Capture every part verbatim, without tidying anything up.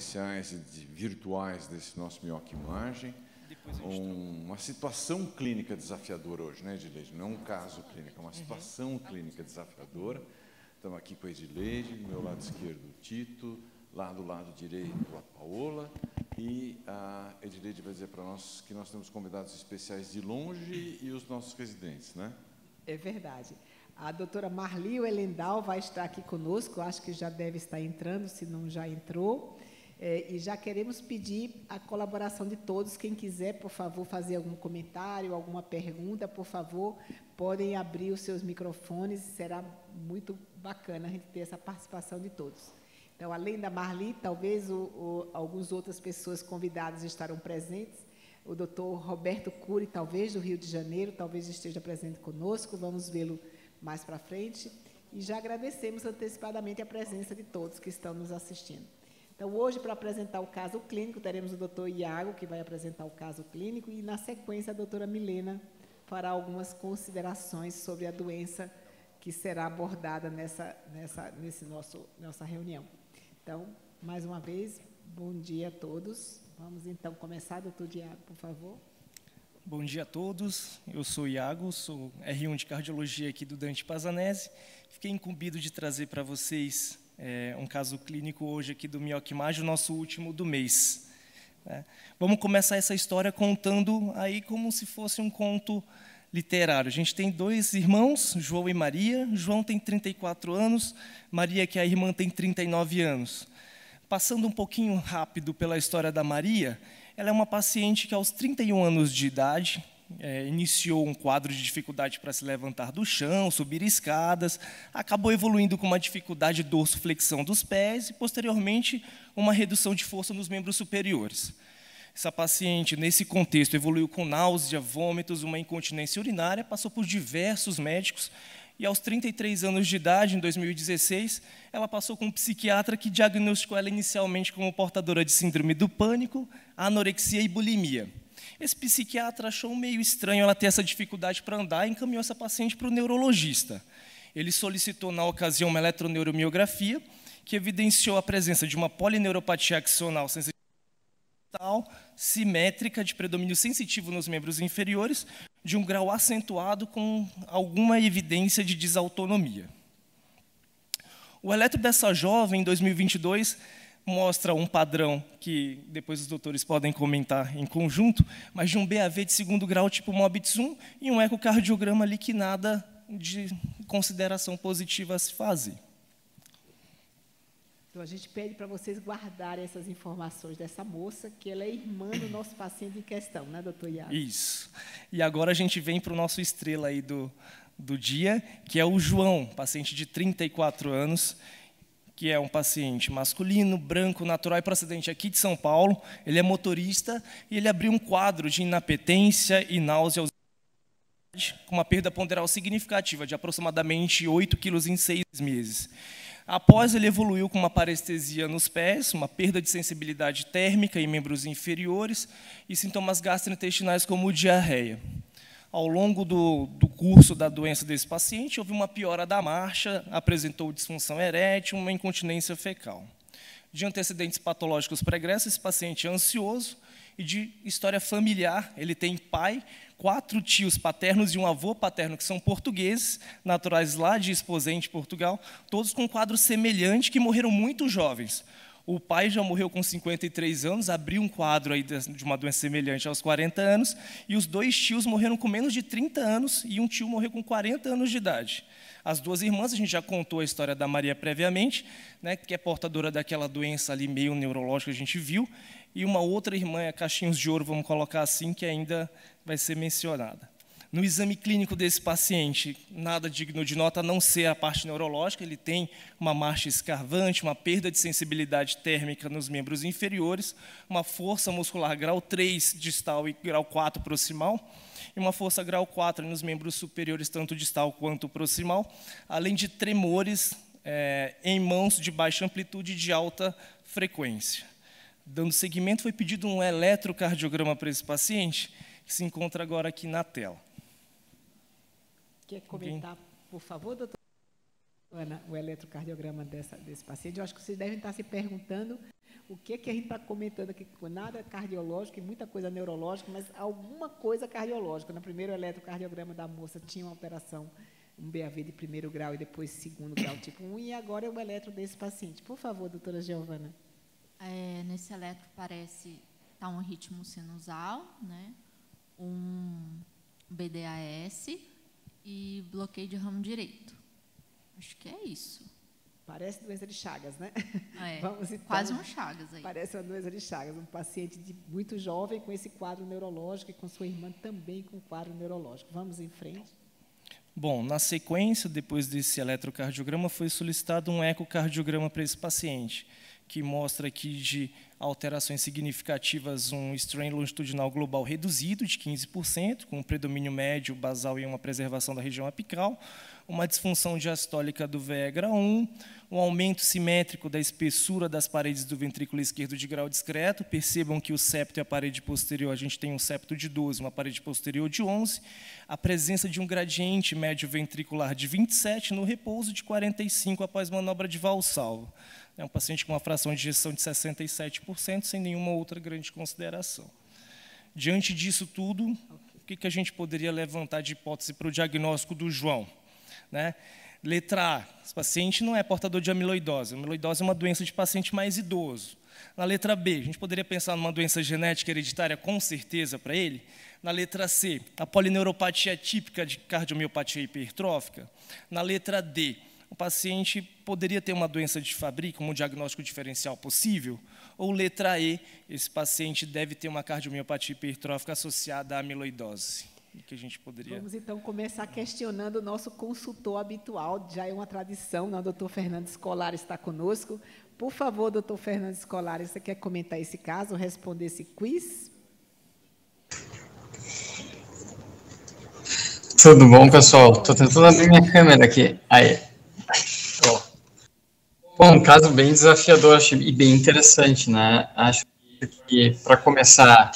presenciais e de virtuais desse nosso Minhoca Imagem. Um, uma situação clínica desafiadora hoje, né, Edileide? Não um caso clínico, é uma situação uhum. clínica desafiadora. Estamos aqui com a Edileide, do meu lado esquerdo o Tito, lá do lado direito a Paola, e a Edileide vai dizer para nós que nós temos convidados especiais de longe e os nossos residentes, né? É verdade. A doutora Marli Elendal vai estar aqui conosco, acho que já deve estar entrando, se não já entrou. É, e já queremos pedir a colaboração de todos. Quem quiser, por favor, fazer algum comentário, alguma pergunta, por favor, podem abrir os seus microfones. Será muito bacana a gente ter essa participação de todos. Então, além da Marli, talvez o, o, algumas outras pessoas convidadas estarão presentes. O doutor Roberto Cury, talvez, do Rio de Janeiro, talvez esteja presente conosco. Vamos vê-lo mais para frente. E já agradecemos antecipadamente a presença de todos que estão nos assistindo. Então, hoje, para apresentar o caso clínico, teremos o doutor Iago, que vai apresentar o caso clínico, e, na sequência, a doutora Milena fará algumas considerações sobre a doença que será abordada nessa, nessa, nesse nosso, nossa reunião. Então, mais uma vez, bom dia a todos. Vamos, então, começar, doutor Iago, por favor. Bom dia a todos. Eu sou Iago, sou R um de Cardiologia aqui do Dante Pazanese. Fiquei incumbido de trazer para vocês É, um caso clínico hoje aqui do Minhoca Imagem, o nosso último do mês. Né? Vamos começar essa história contando aí como se fosse um conto literário. A gente tem dois irmãos, João e Maria. João tem trinta e quatro anos, Maria, que é a irmã, tem trinta e nove anos. Passando um pouquinho rápido pela história da Maria, ela é uma paciente que aos trinta e um anos de idade, É, iniciou um quadro de dificuldade para se levantar do chão, subir escadas, acabou evoluindo com uma dificuldade de dorsiflexão dos pés e, posteriormente, uma redução de força nos membros superiores. Essa paciente, nesse contexto, evoluiu com náusea, vômitos, uma incontinência urinária, passou por diversos médicos e, aos trinta e três anos de idade, em dois mil e dezesseis, ela passou com um psiquiatra que diagnosticou ela inicialmente como portadora de síndrome do pânico, anorexia e bulimia. Esse psiquiatra achou meio estranho ela ter essa dificuldade para andar e encaminhou essa paciente para o neurologista. Ele solicitou, na ocasião, uma eletroneuromiografia, que evidenciou a presença de uma polineuropatia axonal sensitiva, simétrica, de predomínio sensitivo nos membros inferiores, de um grau acentuado com alguma evidência de desautonomia. O eletro dessa jovem, em dois mil e vinte e dois, mostra um padrão que depois os doutores podem comentar em conjunto, mas de um B A V de segundo grau tipo Mobitz um e um ecocardiograma ali que nada de consideração positiva a se fazer. Então, a gente pede para vocês guardarem essas informações dessa moça, que ela é irmã do nosso paciente em questão, né, doutor Iago? Isso. E agora a gente vem para o nosso estrela aí do, do dia, que é o João, paciente de trinta e quatro anos, que é um paciente masculino, branco, natural e procedente aqui de São Paulo. Ele é motorista e ele abriu um quadro de inapetência e náusea com uma perda ponderal significativa, de aproximadamente oito quilos em seis meses. Após, ele evoluiu com uma parestesia nos pés, uma perda de sensibilidade térmica em membros inferiores e sintomas gastrointestinais como diarreia. Ao longo do, do curso da doença desse paciente, houve uma piora da marcha, apresentou disfunção erétil, uma incontinência fecal. De antecedentes patológicos pregressos, esse paciente é ansioso e de história familiar. Ele tem pai, quatro tios paternos e um avô paterno que são portugueses, naturais lá de Esposende, Portugal, todos com um quadro semelhante que morreram muito jovens. O pai já morreu com cinquenta e três anos, abriu um quadro aí de uma doença semelhante aos quarenta anos, e os dois tios morreram com menos de trinta anos, e um tio morreu com quarenta anos de idade. As duas irmãs, a gente já contou a história da Maria previamente, né, que é portadora daquela doença ali meio neurológica que a gente viu, e uma outra irmã, é Caixinhos de Ouro, vamos colocar assim, que ainda vai ser mencionada. No exame clínico desse paciente, nada digno de nota a não ser a parte neurológica. Ele tem uma marcha escarvante, uma perda de sensibilidade térmica nos membros inferiores, uma força muscular grau três distal e grau quatro proximal, e uma força grau quatro nos membros superiores, tanto distal quanto proximal, além de tremores é, em mãos de baixa amplitude e de alta frequência. Dando seguimento, foi pedido um eletrocardiograma para esse paciente, que se encontra agora aqui na tela. Quer comentar, por favor, doutora Ana, o eletrocardiograma dessa, desse paciente? Eu acho que vocês devem estar se perguntando o que, que a gente está comentando aqui, nada cardiológico e muita coisa neurológica, mas alguma coisa cardiológica. No primeiro eletrocardiograma da moça tinha uma alteração, um B A V de primeiro grau e depois segundo grau, tipo um, e agora é o eletro desse paciente. Por favor, doutora Giovana. É, nesse eletro parece estar um ritmo sinusal, né? Um B D A S e bloqueio de ramo direito. Acho que é isso. Parece doença de Chagas, né? É, Vamos, então, quase um Chagas aí. Parece uma doença de Chagas, um paciente de, muito jovem com esse quadro neurológico e com sua irmã também com quadro neurológico. Vamos em frente. Bom, na sequência, depois desse eletrocardiograma, foi solicitado um ecocardiograma para esse paciente, que mostra aqui de alterações significativas um strain longitudinal global reduzido de quinze por cento, com um predomínio médio basal e uma preservação da região apical, uma disfunção diastólica do V E G R A um, um aumento simétrico da espessura das paredes do ventrículo esquerdo de grau discreto. Percebam que o septo e a parede posterior, a gente tem um septo de doze, uma parede posterior de onze, a presença de um gradiente médio ventricular de vinte e sete no repouso, de quarenta e cinco após manobra de valsalva. É um paciente com uma fração de ejeção de sessenta e sete por cento, sem nenhuma outra grande consideração. Diante disso tudo, o que, que a gente poderia levantar de hipótese para o diagnóstico do João? Né? Letra A, esse paciente não é portador de amiloidose. A amiloidose é uma doença de paciente mais idoso. Na letra B, a gente poderia pensar numa doença genética hereditária com certeza para ele. Na letra C, a polineuropatia típica de cardiomiopatia hipertrófica. Na letra D, o paciente poderia ter uma doença de Fabry como um diagnóstico diferencial possível? Ou letra E, esse paciente deve ter uma cardiomiopatia hipertrófica associada à amiloidose? Que a gente poderia... Vamos, então, começar questionando o nosso consultor habitual, já é uma tradição, né? O doutor Fernando Scolari está conosco. Por favor, doutor Fernando Scolari, você quer comentar esse caso, responder esse quiz? Tudo bom, pessoal? Estou tentando abrir minha câmera aqui. Aí. Bom, um caso bem desafiador acho, e bem interessante, né? Acho que, para começar...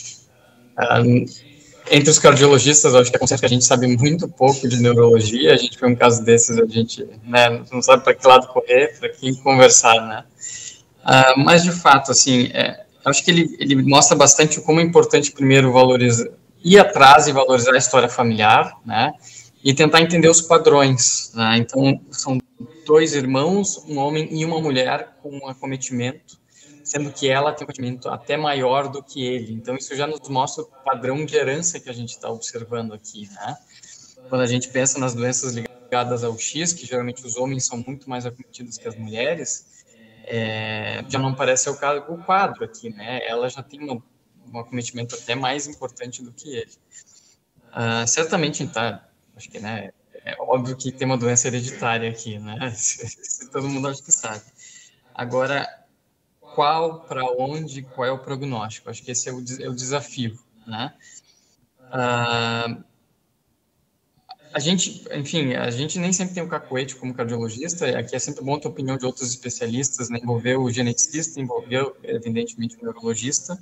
Um, entre os cardiologistas, eu acho que é conceito que a gente sabe muito pouco de neurologia. A gente vê um caso desses, a gente, né, não sabe para que lado correr, para quem conversar, né? Uh, mas, de fato, assim, é, acho que ele, ele mostra bastante como é importante, primeiro, valorizar, ir atrás e valorizar a história familiar, né? E tentar entender os padrões, né? Então, são dois irmãos, um homem e uma mulher com um acometimento, sendo que ela tem um acometimento até maior do que ele. Então, isso já nos mostra o padrão de herança que a gente está observando aqui, né? Quando a gente pensa nas doenças ligadas ao X, que geralmente os homens são muito mais acometidos que as mulheres, é, já não parece o, caso, o quadro aqui, né? Ela já tem uma, um acometimento até mais importante do que ele. Uh, certamente, tá, acho que, né, é óbvio que tem uma doença hereditária aqui, né? Todo mundo acha que sabe. Agora, qual, para onde, qual é o prognóstico? Acho que esse é o, é o desafio, né? Uh, a gente, enfim, a gente nem sempre tem o cacuete como cardiologista, aqui é sempre bom ter a opinião de outros especialistas, né? Envolver o geneticista, envolver, evidentemente, o neurologista.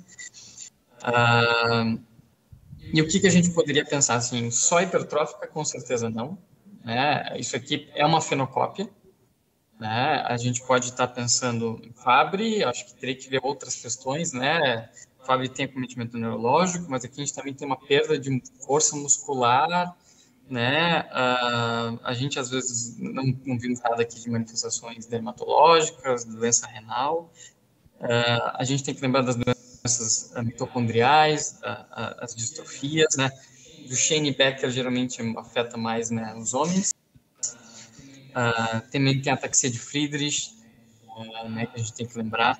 Uh, e o que, que a gente poderia pensar, assim, só hipertrófica? Com certeza não, né? Isso aqui é uma fenocópia, né? A gente pode estar pensando em Fabry, acho que teria que ver outras questões, né? Fabry tem acometimento neurológico, mas aqui a gente também tem uma perda de força muscular, né? Uh, a gente às vezes não, não viu nada aqui de manifestações dermatológicas, doença renal. Uh, a gente tem que lembrar das doenças mitocondriais, uh, uh, as distrofias, né? Duchenne e Becker geralmente afeta mais, né, os homens. Uh, também tem a ataxia de Friedrich, uh, né, que a gente tem que lembrar.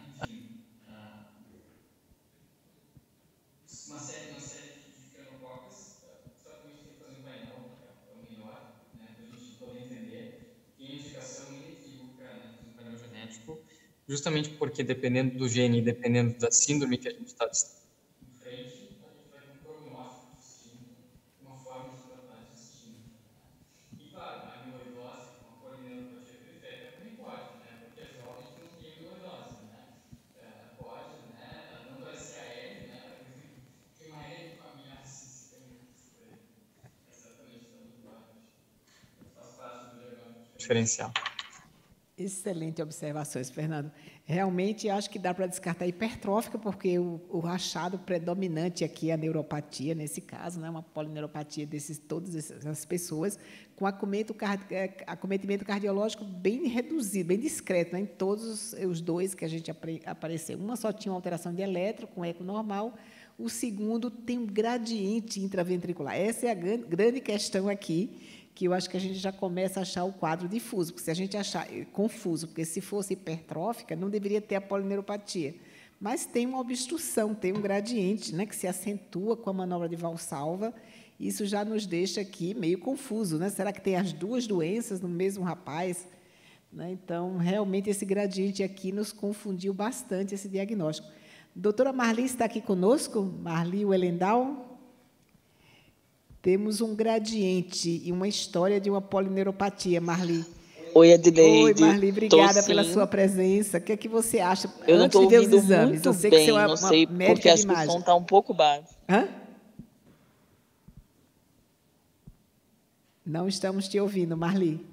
Uma série, uma série de fenocópias, só que a gente tem que fazer um painel, é o melhor, né, para a gente poder entender que a indicação inequívoca, né, de um painel genético, justamente porque dependendo do gene, dependendo da síndrome que a gente está em frente, a gente vai ter um prognóstico distinto, uma forma de tratar distinta. E claro, a amiloidose, uma polineuropatia periférica também pode, né? Porque as jovens não têm amiloidose, né? É, pode, né? Não vai ser a L, né? Tem uma L familiar sistêmica. Exatamente, também pode. Faz parte do diagnóstico diferencial. Excelente observações, Fernando. Realmente, acho que dá para descartar a hipertrófica, porque o, o achado predominante aqui é a neuropatia, nesse caso, né, uma polineuropatia desses todas essas pessoas, com acometimento, acometimento cardiológico bem reduzido, bem discreto, né, em todos os dois que a gente apareceu. Uma só tinha uma alteração de eletro, com eco normal, o segundo tem um gradiente intraventricular. Essa é a grande questão aqui, que eu acho que a gente já começa a achar o quadro difuso, porque se a gente achar confuso, porque se fosse hipertrófica, não deveria ter a polineuropatia. Mas tem uma obstrução, tem um gradiente, né, que se acentua com a manobra de Valsalva. Isso já nos deixa aqui meio confuso, né? Será que tem as duas doenças no mesmo rapaz? Né? Então, realmente, esse gradiente aqui nos confundiu bastante, esse diagnóstico. Doutora Marli está aqui conosco? Marli Wellendal? Temos um gradiente e uma história de uma polineuropatia, Marli. Oi, Adileide. Oi, Marli, obrigada pela sua presença. O que é que você acha eu antes de ver os exames? Muito eu sei bem, que você é uma, não sei uma porque acho que o som está um pouco baixo. Hã? Não estamos te ouvindo, Marli.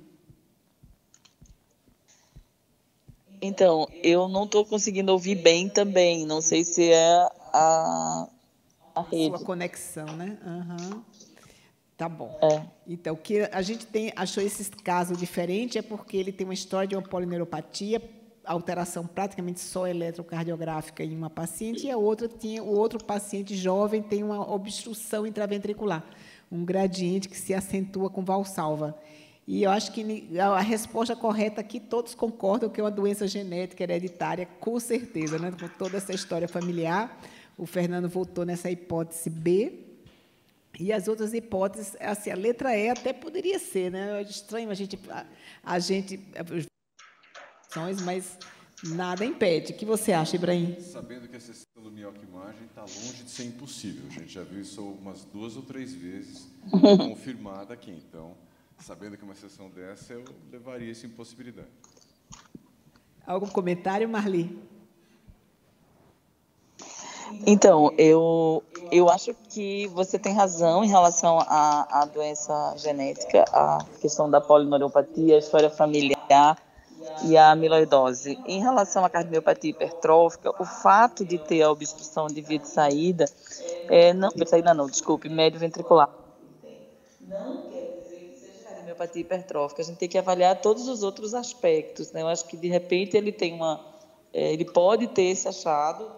Então, eu não estou conseguindo ouvir bem também. Não sei se é a, a rede. Sua conexão, né? Uhum. Tá bom. É. Então, o que a gente tem, achou esse caso diferente é porque ele tem uma história de uma polineuropatia, alteração praticamente só eletrocardiográfica em uma paciente, e a outra tinha, o outro paciente jovem tem uma obstrução intraventricular, um gradiente que se acentua com Valsalva. E eu acho que a resposta correta aqui, todos concordam que é uma doença genética hereditária, com certeza, né? Com toda essa história familiar. O Fernando voltou nessa hipótese B. E as outras hipóteses, assim, a letra E até poderia ser, né? É estranho a gente, a, a gente, mas nada impede. O que você acha, Ibrahim? Sabendo que a sessão do mioquimagem está longe de ser impossível. A gente já viu isso umas duas ou três vezes confirmada aqui. Então, sabendo que uma sessão dessa, eu levaria essa impossibilidade. Algum comentário, Marli? Então, eu, eu acho que você tem razão em relação à, à doença genética, à questão da polineuropatia, a história familiar e a amiloidose. Em relação à cardiomiopatia hipertrófica, o fato de ter a obstrução de via de saída, é, não, via de saída não, desculpe, médio ventricular, não quer dizer que seja cardiomiopatia hipertrófica. A gente tem que avaliar todos os outros aspectos, né? Eu acho que, de repente, ele tem uma, é, ele pode ter esse achado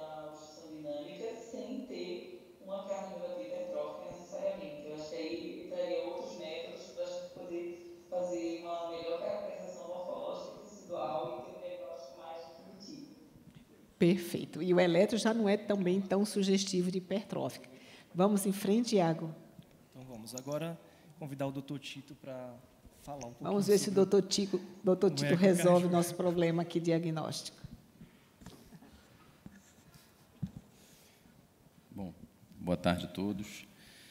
Perfeito. E o eletro já não é também tão sugestivo de hipertrófica. Vamos em frente, Iago. Então vamos agora convidar o doutor Tito para falar um pouquinho. Vamos ver se o doutor Tito, doutor Tito resolve o nosso problema aqui diagnóstico. Bom, boa tarde a todos.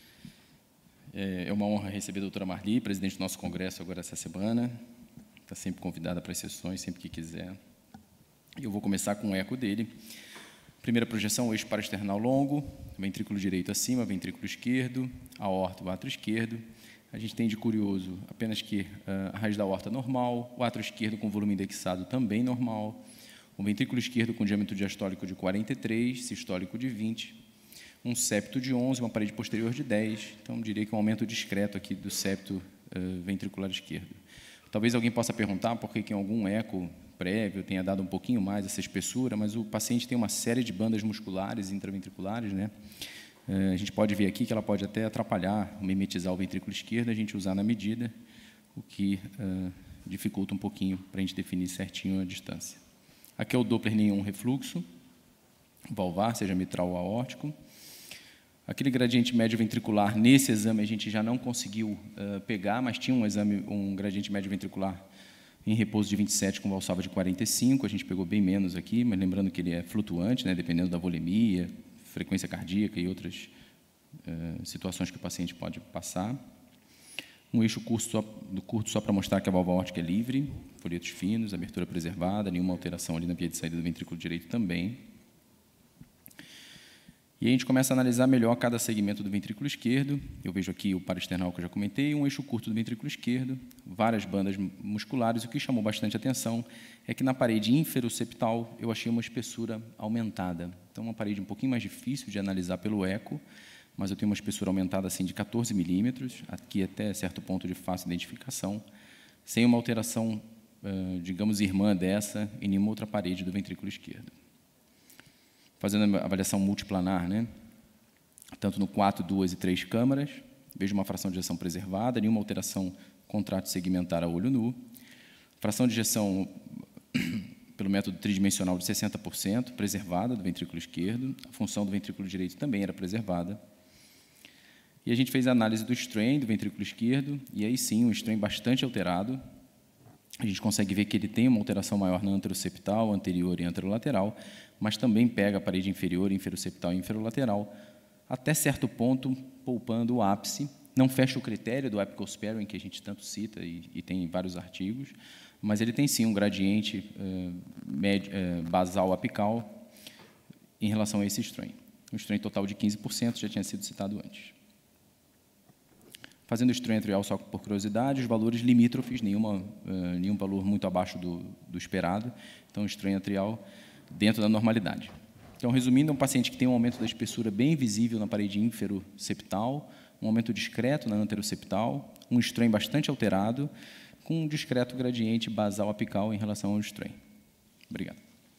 É uma honra receber a doutora Marli, presidente do nosso congresso agora essa semana. Está sempre convidada para as sessões, sempre que quiser. Eu vou começar com o eco dele. Primeira projeção, eixo paraesternal longo, ventrículo direito acima, ventrículo esquerdo, aorta, o átrio esquerdo. A gente tem de curioso apenas que uh, a raiz da aorta normal, o átrio esquerdo com volume indexado também normal, o ventrículo esquerdo com diâmetro diastólico de quarenta e três, sistólico de vinte, um septo de onze, uma parede posterior de dez. Então, diria que um aumento discreto aqui do septo uh, ventricular esquerdo. Talvez alguém possa perguntar por que, que em algum eco prévio tenha dado um pouquinho mais essa espessura, mas o paciente tem uma série de bandas musculares intraventriculares, né? A gente pode ver aqui que ela pode até atrapalhar, mimetizar o ventrículo esquerdo, a gente usar na medida, o que uh, dificulta um pouquinho para a gente definir certinho a distância. Aqui é o Doppler nenhum refluxo, valvar, seja mitral ou aórtico. Aquele gradiente médio ventricular, nesse exame a gente já não conseguiu uh, pegar, mas tinha um exame, um gradiente médio ventricular em repouso de vinte e sete com valsalva de quarenta e cinco, a gente pegou bem menos aqui, mas lembrando que ele é flutuante, né, dependendo da volemia, frequência cardíaca e outras uh, situações que o paciente pode passar. Um eixo curto só, do curto só para mostrar que a válvula aórtica é livre, folhetos finos, abertura preservada, nenhuma alteração ali na via de saída do ventrículo direito também. E a gente começa a analisar melhor cada segmento do ventrículo esquerdo. Eu vejo aqui o paraesternal que eu já comentei, um eixo curto do ventrículo esquerdo, várias bandas musculares. O que chamou bastante atenção é que na parede inferoseptal eu achei uma espessura aumentada. Então, uma parede um pouquinho mais difícil de analisar pelo eco, mas eu tenho uma espessura aumentada assim de quatorze milímetros, aqui até certo ponto de fácil identificação, sem uma alteração, digamos, irmã dessa em nenhuma outra parede do ventrículo esquerdo. Fazendo a avaliação multiplanar, né? Tanto no quatro, duas e três câmaras, vejo uma fração de ejeção preservada, nenhuma alteração contrátil segmentar a olho nu, fração de ejeção pelo método tridimensional de sessenta por cento, preservada do ventrículo esquerdo, a função do ventrículo direito também era preservada. E a gente fez a análise do strain do ventrículo esquerdo, e aí sim, um strain bastante alterado. A gente consegue ver que ele tem uma alteração maior na anteroseptal, anterior e anterolateral, mas também pega a parede inferior, inferoseptal e inferolateral, até certo ponto, poupando o ápice. Não fecha o critério do apical sparing, que a gente tanto cita e, e tem em vários artigos, mas ele tem sim um gradiente uh, médio, uh, basal apical em relação a esse strain. Um strain total de quinze por cento, já tinha sido citado antes. Fazendo o strain atrial só por curiosidade, os valores limítrofes, nenhuma, uh, nenhum valor muito abaixo do, do esperado, então o strain atrial dentro da normalidade. Então, resumindo, é um paciente que tem um aumento da espessura bem visível na parede inferoseptal, um aumento discreto na anteroseptal, um strain bastante alterado, com um discreto gradiente basal apical em relação ao strain. Obrigado.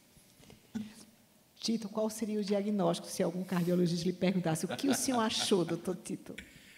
Tito, qual seria o diagnóstico se algum cardiologista lhe perguntasse o que o senhor achou, doutor Tito?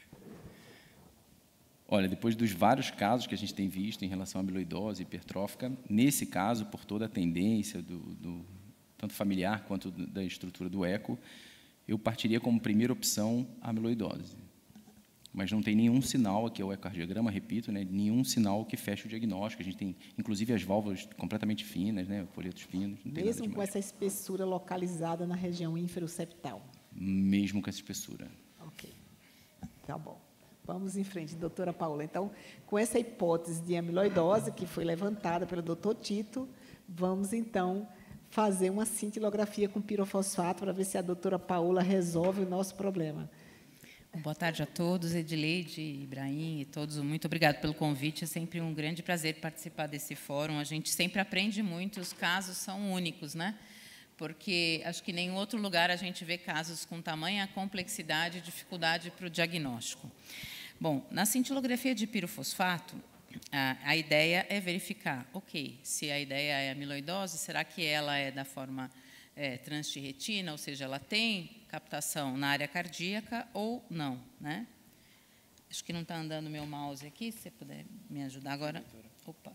Olha, depois dos vários casos que a gente tem visto em relação à amiloidose hipertrófica, nesse caso, por toda a tendência, do, do, tanto familiar quanto da estrutura do eco, eu partiria como primeira opção a amiloidose. Mas não tem nenhum sinal, aqui é o ecocardiograma, repito, né, nenhum sinal que feche o diagnóstico. A gente tem, inclusive, as válvulas completamente finas, né, folhetos finos. Não tem Mesmo nada com essa espessura localizada na região inferoseptal? Mesmo com essa espessura. Ok. Tá bom. Vamos em frente, doutora Paula. Então, com essa hipótese de amiloidose que foi levantada pelo doutor Tito, vamos, então, fazer uma cintilografia com pirofosfato para ver se a doutora Paula resolve o nosso problema. Boa tarde a todos, Edileide, Ibrahim e todos. Muito obrigado pelo convite. É sempre um grande prazer participar desse fórum. A gente sempre aprende muito, os casos são únicos, né? Porque acho que em nenhum outro lugar a gente vê casos com tamanha complexidade e dificuldade para o diagnóstico. Bom, na cintilografia de pirofosfato, a, a ideia é verificar, ok, se a ideia é amiloidose, será que ela é da forma é, transtirretina, ou seja, ela tem captação na área cardíaca ou não, né? Acho que não está andando o meu mouse aqui, se você puder me ajudar agora. Opa.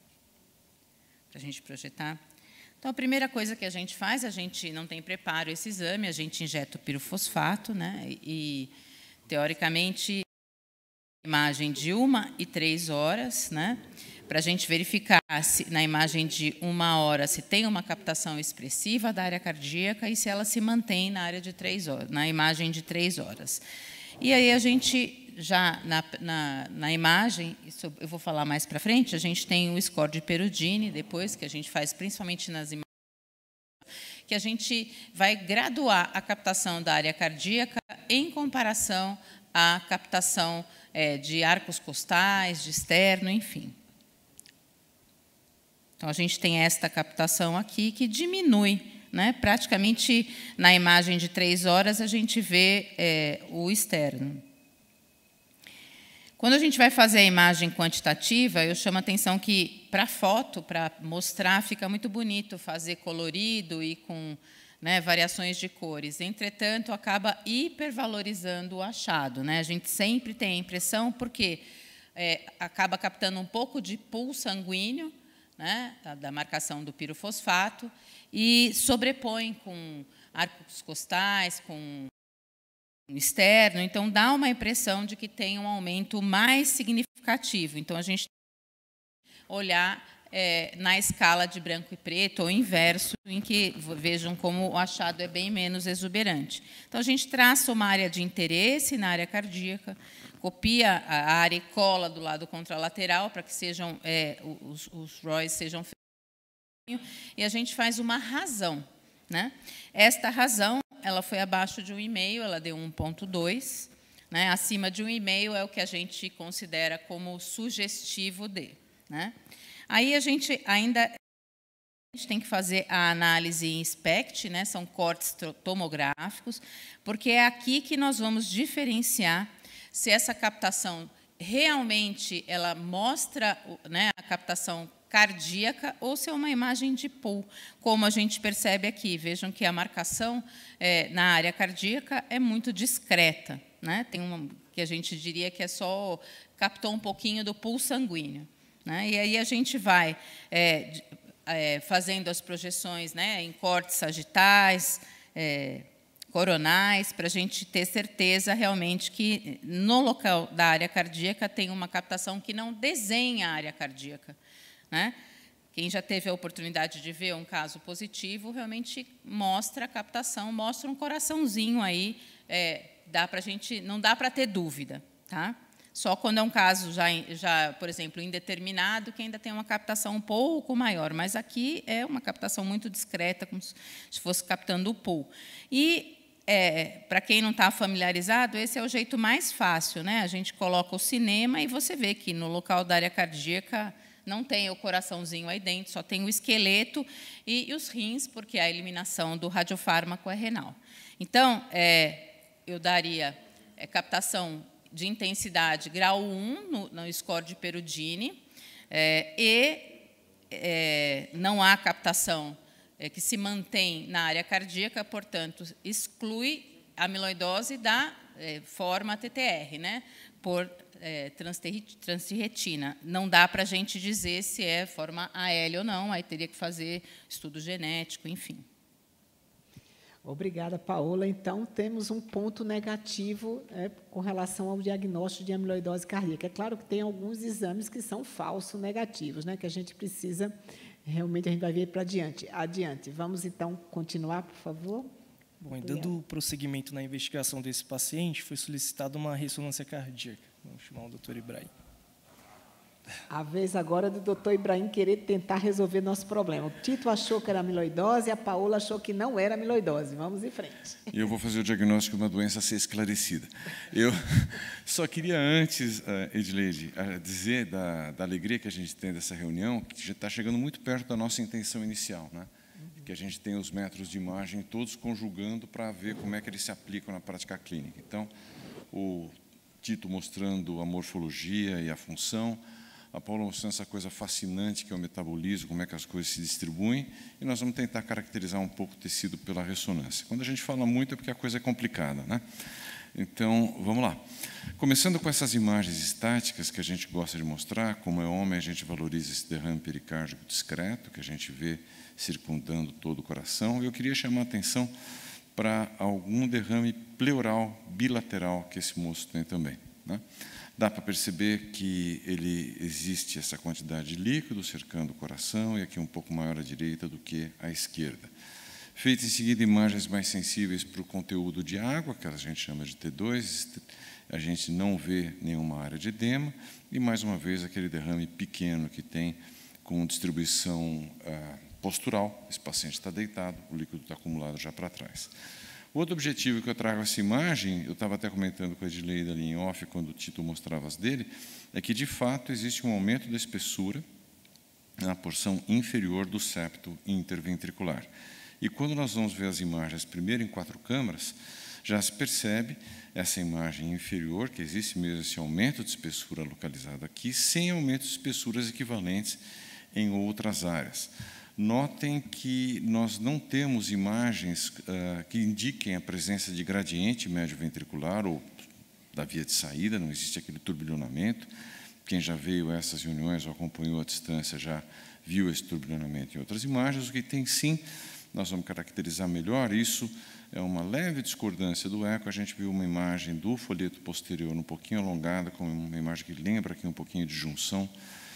Para a gente projetar. Então, a primeira coisa que a gente faz, a gente não tem preparo esse exame, a gente injeta o pirofosfato, né? E, teoricamente, imagem de uma e três horas, né? Para a gente verificar se, na imagem de uma hora se tem uma captação expressiva da área cardíaca e se ela se mantém na área de três horas, na imagem de três horas. E aí a gente já na, na, na imagem, isso eu vou falar mais para frente, a gente tem o score de Perudini, depois, que a gente faz principalmente nas imagens, que a gente vai graduar a captação da área cardíaca em comparação à captação é, de arcos costais, de externo, enfim. Então, a gente tem esta captação aqui que diminui, né? Praticamente, na imagem de três horas, a gente vê é, o externo. Quando a gente vai fazer a imagem quantitativa, eu chamo a atenção que, para foto, para mostrar, fica muito bonito fazer colorido e com, né, variações de cores. Entretanto, acaba hipervalorizando o achado, né? A gente sempre tem a impressão, porque é, acaba captando um pouco de pool sanguíneo, né, da, da marcação do pirofosfato, e sobrepõe com arcos costais, com externo, então dá uma impressão de que tem um aumento mais significativo. Então, a gente tem que olhar é, na escala de branco e preto, ou inverso, em que vejam como o achado é bem menos exuberante. Então, a gente traça uma área de interesse na área cardíaca, copia a área e cola do lado contralateral para que sejam, é, os, os R O Is sejam feitos, e a gente faz uma razão, né? Esta razão, ela foi abaixo de um vírgula cinco, ela deu um ponto dois. Né? Acima de um vírgula cinco é o que a gente considera como sugestivo de. Né? Aí a gente ainda a gente tem que fazer a análise em SPECT, né? São cortes tomográficos, porque é aqui que nós vamos diferenciar se essa captação realmente ela mostra, né, a captação cardíaca ou se é uma imagem de pool, como a gente percebe aqui. Vejam que a marcação é, na área cardíaca é muito discreta. Né? Tem uma que a gente diria que é só captou um pouquinho do pool sanguíneo. Né? E aí a gente vai é, é, fazendo as projeções, né, em cortes sagitais, é, coronais, para a gente ter certeza realmente que no local da área cardíaca tem uma captação que não desenha a área cardíaca. Né? Quem já teve a oportunidade de ver um caso positivo realmente mostra a captação, mostra um coraçãozinho aí, é, dá pra gente, não dá para ter dúvida. Tá? Só quando é um caso, já, já, por exemplo, indeterminado, que ainda tem uma captação um pouco maior, mas aqui é uma captação muito discreta, como se fosse captando o pool. E, é, para quem não está familiarizado, esse é o jeito mais fácil. Né? A gente coloca o cinema e você vê que no local da área cardíaca não tem o coraçãozinho aí dentro, só tem o esqueleto e, e os rins, porque a eliminação do radiofármaco é renal. Então, é, eu daria é, captação de intensidade grau um no, no score de Perudini, é, e é, não há captação é, que se mantém na área cardíaca, portanto, exclui a amiloidose da é, forma T T R, né, por é, transtirretina. Não dá para a gente dizer se é forma A L ou não, aí teria que fazer estudo genético, enfim. Obrigada, Paola. Então, temos um ponto negativo é, com relação ao diagnóstico de amiloidose cardíaca. É claro que tem alguns exames que são falsos negativos, né, que a gente precisa, realmente, a gente vai ver para adiante. Adiante. Vamos, então, continuar, por favor. Bom, e dando prosseguimento na investigação desse paciente, foi solicitada uma ressonância cardíaca. Vamos chamar o doutor Ibrahim. A vez agora do doutor Ibrahim querer tentar resolver nosso problema. O Tito achou que era amiloidose e a Paola achou que não era amiloidose. Vamos em frente. Eu vou fazer o diagnóstico de uma doença a ser esclarecida. Eu só queria antes, Edileide, dizer da, da alegria que a gente tem dessa reunião, que já está chegando muito perto da nossa intenção inicial, né? Uhum. Que a gente tem os métodos de imagem todos conjugando para ver como é que eles se aplicam na prática clínica. Então, o Tito mostrando a morfologia e a função, a Paula mostrando essa coisa fascinante que é o metabolismo, como é que as coisas se distribuem, e nós vamos tentar caracterizar um pouco o tecido pela ressonância. Quando a gente fala muito é porque a coisa é complicada, né? Então, vamos lá. Começando com essas imagens estáticas que a gente gosta de mostrar, como é homem, a gente valoriza esse derrame pericárdico discreto, que a gente vê circundando todo o coração. Eu queria chamar a atenção para algum derrame pleural bilateral que esse moço tem também, né? Dá para perceber que ele existe essa quantidade de líquido cercando o coração e aqui um pouco maior à direita do que à esquerda. Feito em seguida imagens mais sensíveis para o conteúdo de água, que a gente chama de T dois, a gente não vê nenhuma área de edema, e mais uma vez aquele derrame pequeno que tem com distribuição ah, postural. Esse paciente está deitado, o líquido está acumulado já para trás. O outro objetivo que eu trago essa imagem, eu estava até comentando com a Edileide ali em off, quando o Tito mostrava as dele, é que, de fato, existe um aumento da espessura na porção inferior do septo interventricular. E quando nós vamos ver as imagens, primeiro em quatro câmaras, já se percebe essa imagem inferior, que existe mesmo esse aumento de espessura localizado aqui, sem aumento de espessuras equivalentes em outras áreas. Notem que nós não temos imagens uh, que indiquem a presença de gradiente médio ventricular ou da via de saída, não existe aquele turbilhonamento. Quem já veio a essas reuniões ou acompanhou à distância já viu esse turbilhonamento em outras imagens. O que tem, sim, nós vamos caracterizar melhor, isso é uma leve discordância do eco. A gente viu uma imagem do folheto posterior um pouquinho alongada, com uma imagem que lembra aqui um pouquinho de junção,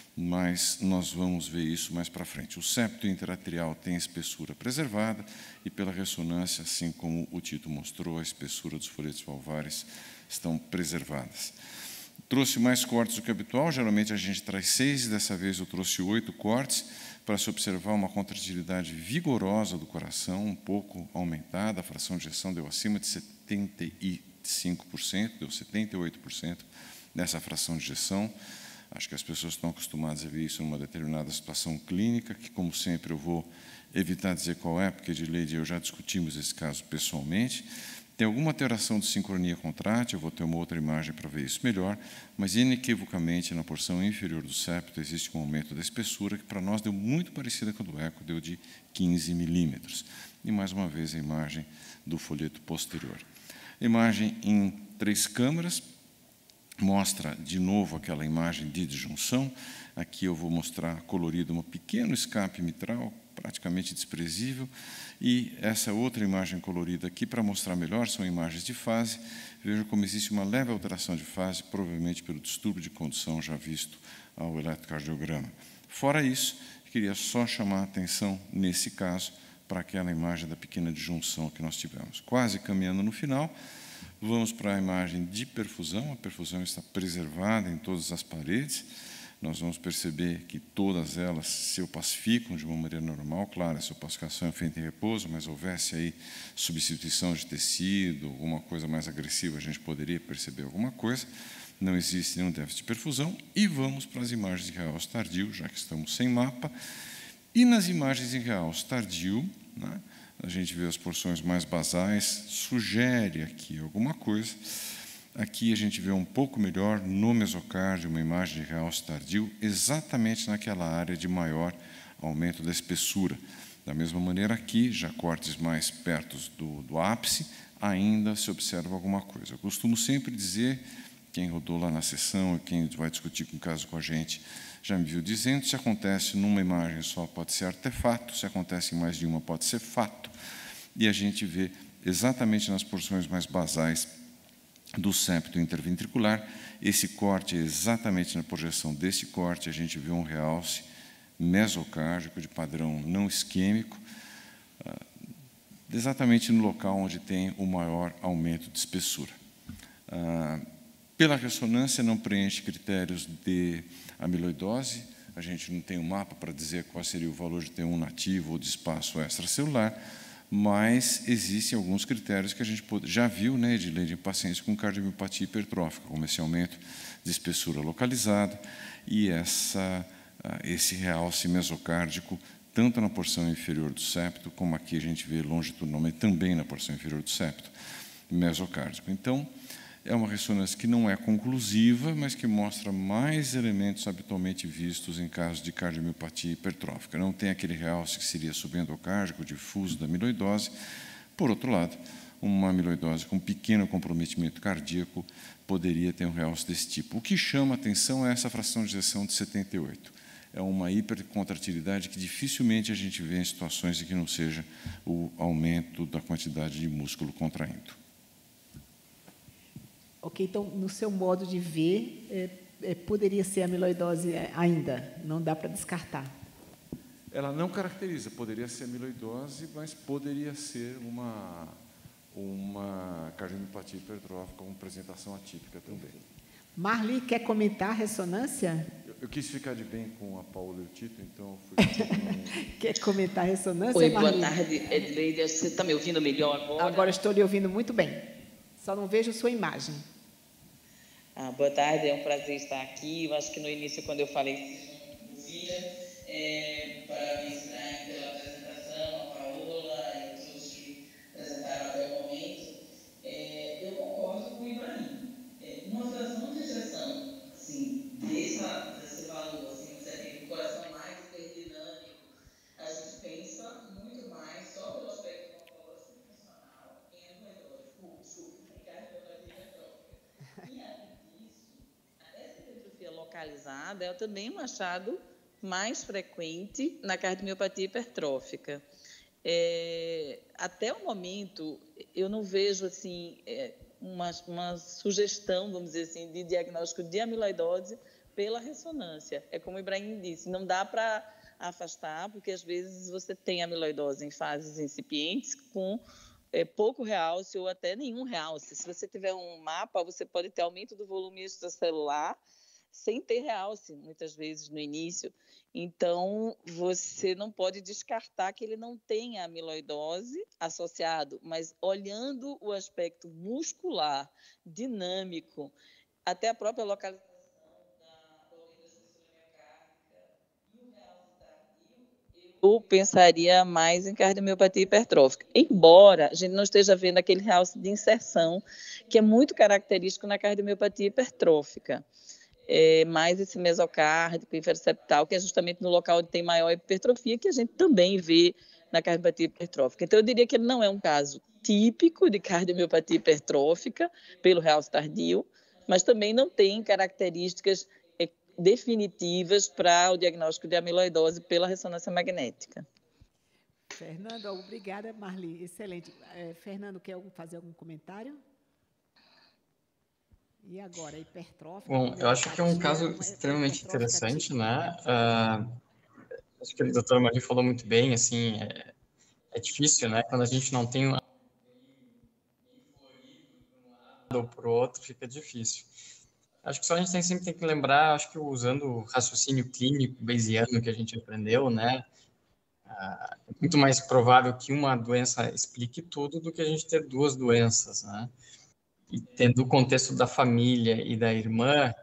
mas nós vamos ver isso mais para frente. O septo interatrial tem espessura preservada e, pela ressonância, assim como o Tito mostrou, a espessura dos folhetos valvares estão preservadas. Trouxe mais cortes do que habitual, geralmente a gente traz seis, dessa vez eu trouxe oito cortes, para se observar uma contratilidade vigorosa do coração, um pouco aumentada, a fração de ejeção deu acima de setenta e cinco por cento, deu setenta e oito por cento nessa fração de ejeção. Acho que as pessoas estão acostumadas a ver isso numa determinada situação clínica, que, como sempre, eu vou evitar dizer qual é, porque, Edileide, eu já discutimos esse caso pessoalmente. Tem alguma alteração de sincronia contrátil, eu vou ter uma outra imagem para ver isso melhor, mas, inequivocamente, na porção inferior do septo, existe um aumento da espessura, que, para nós, deu muito parecida com a do eco, deu de quinze milímetros. E, mais uma vez, a imagem do folheto posterior. Imagem em três câmaras, mostra, de novo, aquela imagem de disjunção. Aqui eu vou mostrar colorido um pequeno escape mitral, praticamente desprezível, e essa outra imagem colorida aqui, para mostrar melhor, são imagens de fase. Veja como existe uma leve alteração de fase, provavelmente pelo distúrbio de condução já visto ao eletrocardiograma. Fora isso, queria só chamar a atenção, nesse caso, para aquela imagem da pequena disjunção que nós tivemos. Quase caminhando no final, vamos para a imagem de perfusão. A perfusão está preservada em todas as paredes. Nós vamos perceber que todas elas se opacificam de uma maneira normal. Claro, essa opacificação é feita em repouso, mas houvesse aí substituição de tecido, alguma coisa mais agressiva, a gente poderia perceber alguma coisa. Não existe nenhum déficit de perfusão. E vamos para as imagens de realce tardio, já que estamos sem mapa. E nas imagens em realce tardio, né, a gente vê as porções mais basais, sugere aqui alguma coisa. Aqui a gente vê um pouco melhor no mesocárdio, uma imagem de realce tardio, exatamente naquela área de maior aumento da espessura. Da mesma maneira aqui, já cortes mais perto do, do ápice, ainda se observa alguma coisa. Eu costumo sempre dizer, quem rodou lá na sessão e quem vai discutir com o caso com a gente, já me viu dizendo, se acontece numa imagem só pode ser artefato, se acontece em mais de uma pode ser fato. E a gente vê exatamente nas porções mais basais do septo interventricular, esse corte, exatamente na projeção desse corte, a gente vê um realce mesocárdico de padrão não isquêmico, exatamente no local onde tem o maior aumento de espessura. Pela ressonância, não preenche critérios de amiloidose, a gente não tem um mapa para dizer qual seria o valor de T um nativo ou de espaço extracelular, mas existem alguns critérios que a gente já viu, né, Edileide, em pacientes com cardiomiopatia hipertrófica, como esse aumento de espessura localizada e essa, esse realce mesocárdico, tanto na porção inferior do septo, como aqui a gente vê longitudinalmente também na porção inferior do septo mesocárdico. Então, é uma ressonância que não é conclusiva, mas que mostra mais elementos habitualmente vistos em casos de cardiomiopatia hipertrófica. Não tem aquele realce que seria subendocárdico, difuso da amiloidose. Por outro lado, uma amiloidose com pequeno comprometimento cardíaco poderia ter um realce desse tipo. O que chama a atenção é essa fração de ejeção de setenta e oito. É uma hipercontratilidade que dificilmente a gente vê em situações em que não seja o aumento da quantidade de músculo contraindo. Ok, então, no seu modo de ver, é, é, poderia ser amiloidose ainda, não dá para descartar. Ela não caracteriza, poderia ser amiloidose, mas poderia ser uma, uma cardiomiopatia hipertrófica com apresentação atípica também. Marli, quer comentar a ressonância? Eu, eu quis ficar de bem com a Paula e o Tito, então eu fui... com... Quer comentar a ressonância, Oi, Marli? boa tarde, Edileide. Você está me ouvindo melhor agora? Agora estou lhe ouvindo muito bem. Só não vejo sua imagem. Ah, boa tarde, é um prazer estar aqui. Eu acho que no início, quando eu falei, é, parabéns pela apresentação, a Paola e todos que apresentaram até o momento. É, eu concordo com o Ibrahim. É, uma fração de ejeção, assim, desse, desse valor, assim, você tem um coração mais hiperdinâmico, a gente pensa muito mais só pelo aspecto morfológico funcional em amiloidose, desculpa, em cardiomiopatia hipertrófica. E além disso, essa hipertrofia localizada é também um achado mais frequente na cardiomiopatia hipertrófica. É, até o momento, eu não vejo assim, é, uma, uma sugestão, vamos dizer assim, de diagnóstico de amiloidose pela ressonância. É como o Ibrahim disse, não dá para afastar, porque às vezes você tem amiloidose em fases incipientes com é, pouco realce ou até nenhum realce. Se você tiver um mapa, você pode ter aumento do volume extracelular sem ter realce, muitas vezes, no início. Então, você não pode descartar que ele não tenha amiloidose associado, mas olhando o aspecto muscular, dinâmico, até a própria localização da polidroxicilina cárdica e o realce tardio, eu pensaria mais em cardiomiopatia hipertrófica. Embora a gente não esteja vendo aquele realce de inserção, que é muito característico na cardiomiopatia hipertrófica. É, mais esse mesocárdico, inferoceptal, que é justamente no local onde tem maior hipertrofia, que a gente também vê na cardiomiopatia hipertrófica. Então, eu diria que ele não é um caso típico de cardiomiopatia hipertrófica, pelo realce tardio, mas também não tem características é, definitivas para o diagnóstico de amiloidose pela ressonância magnética. Fernando, obrigada, Marli. Excelente. É, Fernando, quer fazer algum comentário? E agora, a hipertrófica? Bom, eu acho que é um caso extremamente interessante, né? Uh, acho que a doutora Marli falou muito bem, assim, é, é difícil, né? Quando a gente não tem um ou para o outro, fica difícil. Acho que só a gente tem, sempre tem que lembrar, acho que usando o raciocínio clínico bayesiano que a gente aprendeu, né? Uh, é muito mais provável que uma doença explique tudo do que a gente ter duas doenças, né? E tendo o contexto da família e da irmã,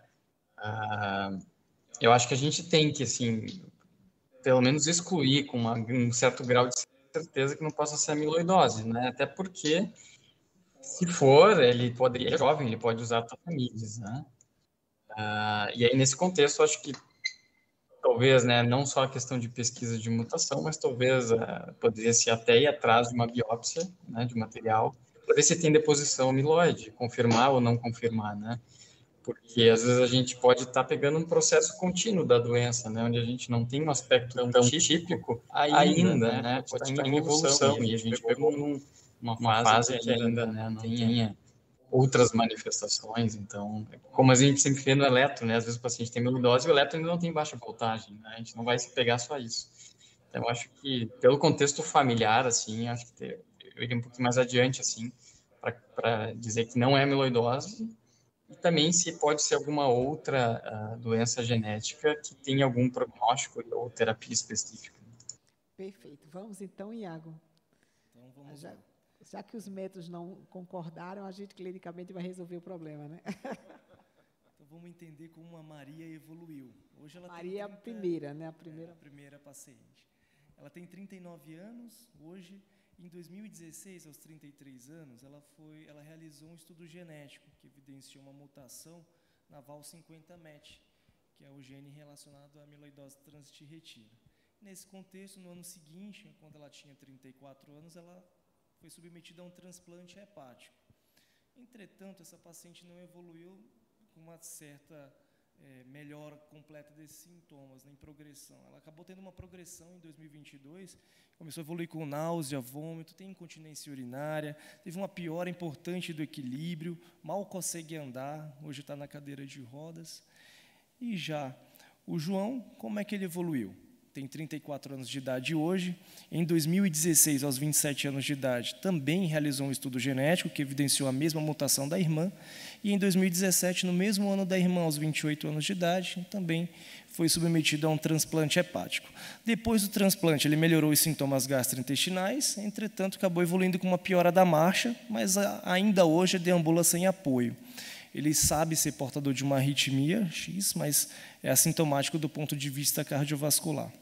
uh, eu acho que a gente tem que, assim, pelo menos excluir com uma, um certo grau de certeza que não possa ser amiloidose, né? Até porque, se for, ele poderia, ele é jovem, ele pode usar tafamidis, né? Uh, e aí, nesse contexto, eu acho que talvez, né, não só a questão de pesquisa de mutação, mas talvez uh, poderia ser até ir atrás de uma biópsia, né, de material, para ver se tem deposição amiloide, confirmar ou não confirmar, né? Porque às vezes a gente pode estar tá pegando um processo contínuo da doença, né? Onde a gente não tem um aspecto tão, tão típico ainda, ainda, né? Pode estar em evolução, e a gente pegou num, uma fase que ainda, né, não tenha outras manifestações. Então, como a gente sempre vê no eletro, né? Às vezes o paciente tem amiloidose e o eletro ainda não tem baixa voltagem, né? A gente não vai se pegar só isso. Então, eu acho que, pelo contexto familiar, assim, acho que ter, eu iria um pouquinho mais adiante, assim, para dizer que não é amiloidose, e também se pode ser alguma outra uh, doença genética que tenha algum prognóstico ou terapia específica. Perfeito. Vamos então, Iago. Então, vamos já, já que os métodos não concordaram, a gente clinicamente vai resolver o problema, né? Então, vamos entender como a Maria evoluiu. Hoje ela Maria tem trinta, é a primeira, né? A primeira. É a primeira paciente. Ela tem trinta e nove anos, hoje. Em dois mil e dezesseis, aos trinta e três anos, ela, foi, ela realizou um estudo genético que evidenciou uma mutação na V A L cinquenta M E T, que é o gene relacionado à amiloidose transthyretina. Nesse contexto, no ano seguinte, quando ela tinha trinta e quatro anos, ela foi submetida a um transplante hepático. Entretanto, essa paciente não evoluiu com uma certa é, melhora completa desses sintomas, né, em progressão. Ela acabou tendo uma progressão em dois mil e vinte e dois, começou a evoluir com náusea, vômito, tem incontinência urinária, teve uma piora importante do equilíbrio, mal consegue andar, hoje está na cadeira de rodas. E já o João, como é que ele evoluiu? Tem trinta e quatro anos de idade hoje. Em dois mil e dezesseis, aos vinte e sete anos de idade, também realizou um estudo genético que evidenciou a mesma mutação da irmã. E em dois mil e dezessete, no mesmo ano da irmã, aos vinte e oito anos de idade, também foi submetido a um transplante hepático. Depois do transplante, ele melhorou os sintomas gastrointestinais, entretanto, acabou evoluindo com uma piora da marcha, mas ainda hoje deambula sem apoio. Ele sabe ser portador de uma arritmia X, mas é assintomático do ponto de vista cardiovascular.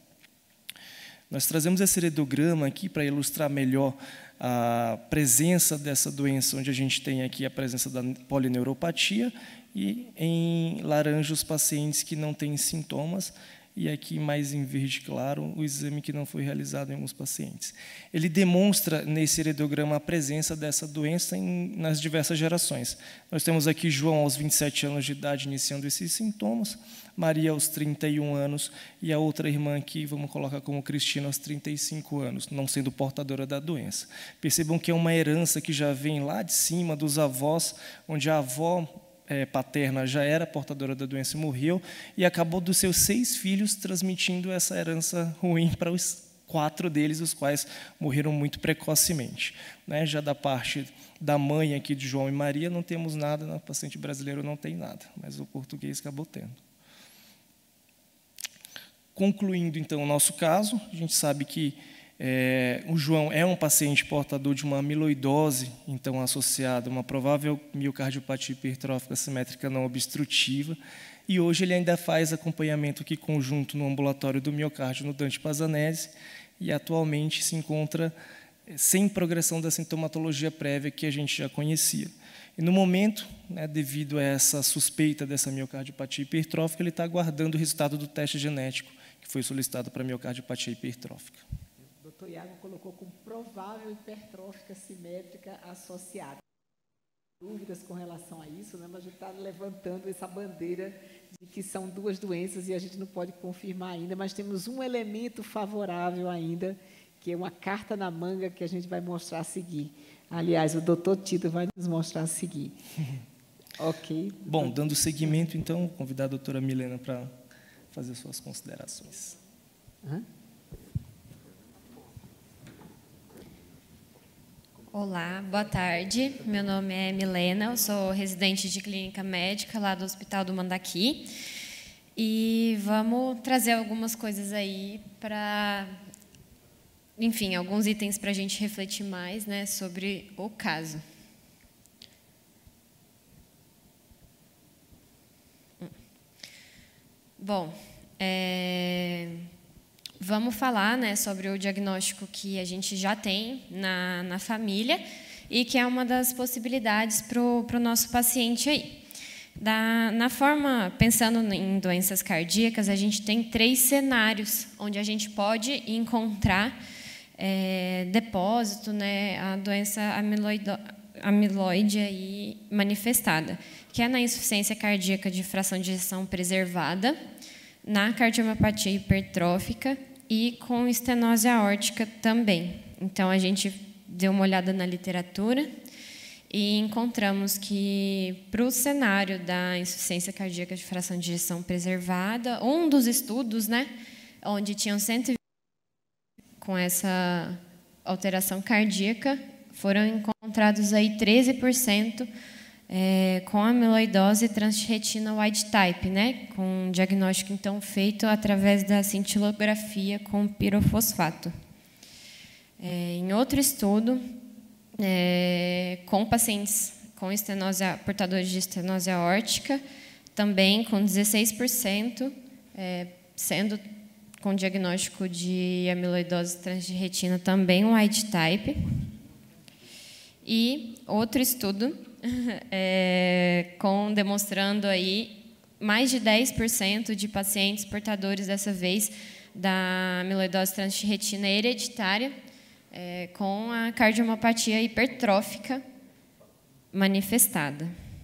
Nós trazemos esse heredograma aqui para ilustrar melhor a presença dessa doença, onde a gente tem aqui a presença da polineuropatia e em laranja os pacientes que não têm sintomas, e aqui mais em verde claro o exame que não foi realizado em alguns pacientes. Ele demonstra nesse heredograma a presença dessa doença em, nas diversas gerações. Nós temos aqui João aos vinte e sete anos de idade iniciando esses sintomas, Maria aos trinta e um anos e a outra irmã aqui, vamos colocar como Cristina, aos trinta e cinco anos, não sendo portadora da doença. Percebam que é uma herança que já vem lá de cima dos avós, onde a avó É, paterna já era portadora da doença e morreu, e acabou dos seus seis filhos transmitindo essa herança ruim para os quatro deles, os quais morreram muito precocemente. Né? Já da parte da mãe aqui de João e Maria, não temos nada, no paciente brasileiro não tem nada, mas o português acabou tendo. Concluindo, então, o nosso caso, a gente sabe que é, o João é um paciente portador de uma amiloidose, então associada a uma provável miocardiopatia hipertrófica simétrica não obstrutiva, e hoje ele ainda faz acompanhamento aqui conjunto no ambulatório do miocárdio no Dante Pazzanese, e atualmente se encontra sem progressão da sintomatologia prévia que a gente já conhecia. E no momento, né, devido a essa suspeita dessa miocardiopatia hipertrófica, ele está aguardando o resultado do teste genético que foi solicitado para miocardiopatia hipertrófica. O doutor Iago colocou como provável hipertrófica simétrica associada. Dúvidas com relação a isso, né? Mas a gente está levantando essa bandeira de que são duas doenças e a gente não pode confirmar ainda, mas temos um elemento favorável ainda, que é uma carta na manga que a gente vai mostrar a seguir. Aliás, o doutor Tito vai nos mostrar a seguir. Ok. Bom, dando seguimento, então, vou convidar a doutora Milena para fazer suas considerações. Hã? Olá, boa tarde. Meu nome é Milena, eu sou residente de clínica médica lá do Hospital do Mandaqui. E vamos trazer algumas coisas aí para, enfim, alguns itens para a gente refletir mais, né, sobre o caso. Bom, é... vamos falar, né, sobre o diagnóstico que a gente já tem na, na família e que é uma das possibilidades para o nosso paciente aí. Da, na forma, pensando em doenças cardíacas, a gente tem três cenários onde a gente pode encontrar é, depósito, né, a doença amiloido, amiloide aí manifestada, que é na insuficiência cardíaca de fração de ejeção preservada, na cardiomiopatia hipertrófica e com estenose aórtica também. Então, a gente deu uma olhada na literatura e encontramos que, para o cenário da insuficiência cardíaca de fração de ejeção preservada, um dos estudos, né, onde tinham cento e vinte com essa alteração cardíaca, foram encontrados aí treze por cento é, com amiloidose transretina wild type, né, com um diagnóstico então feito através da cintilografia com pirofosfato. É, em outro estudo, é, com pacientes com estenose, portadores de estenose aórtica, também com dezesseis por cento, é, sendo com diagnóstico de amiloidose transretina também wild type. E outro estudo é, com, demonstrando aí mais de dez por cento de pacientes portadores, dessa vez, da amiloidose transretina hereditária, é, com a cardiomiopatia hipertrófica manifestada.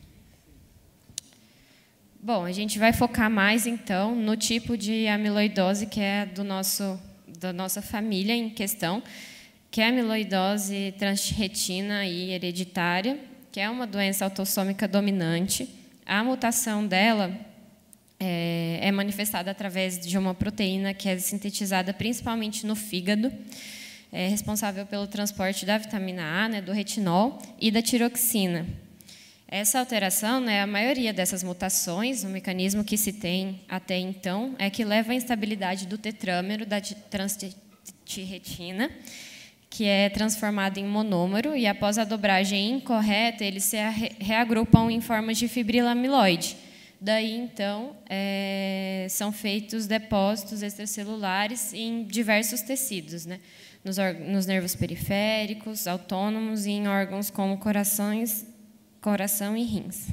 Bom, a gente vai focar mais, então, no tipo de amiloidose que é do nosso, da nossa família em questão, que é a amiloidose transretina e hereditária, que é uma doença autossômica dominante. A mutação dela é, é manifestada através de uma proteína que é sintetizada principalmente no fígado, é responsável pelo transporte da vitamina A, né, do retinol e da tiroxina. Essa alteração, né, a maioria dessas mutações, o mecanismo que se tem até então, é que leva à instabilidade do tetrâmero da transtirretina, que é transformado em monômero, e após a dobragem incorreta, eles se reagrupam em formas de fibrila amiloide. Daí, então, é, são feitos depósitos extracelulares em diversos tecidos, né? Nos, nos nervos periféricos, autônomos e em órgãos como corações, coração e rins.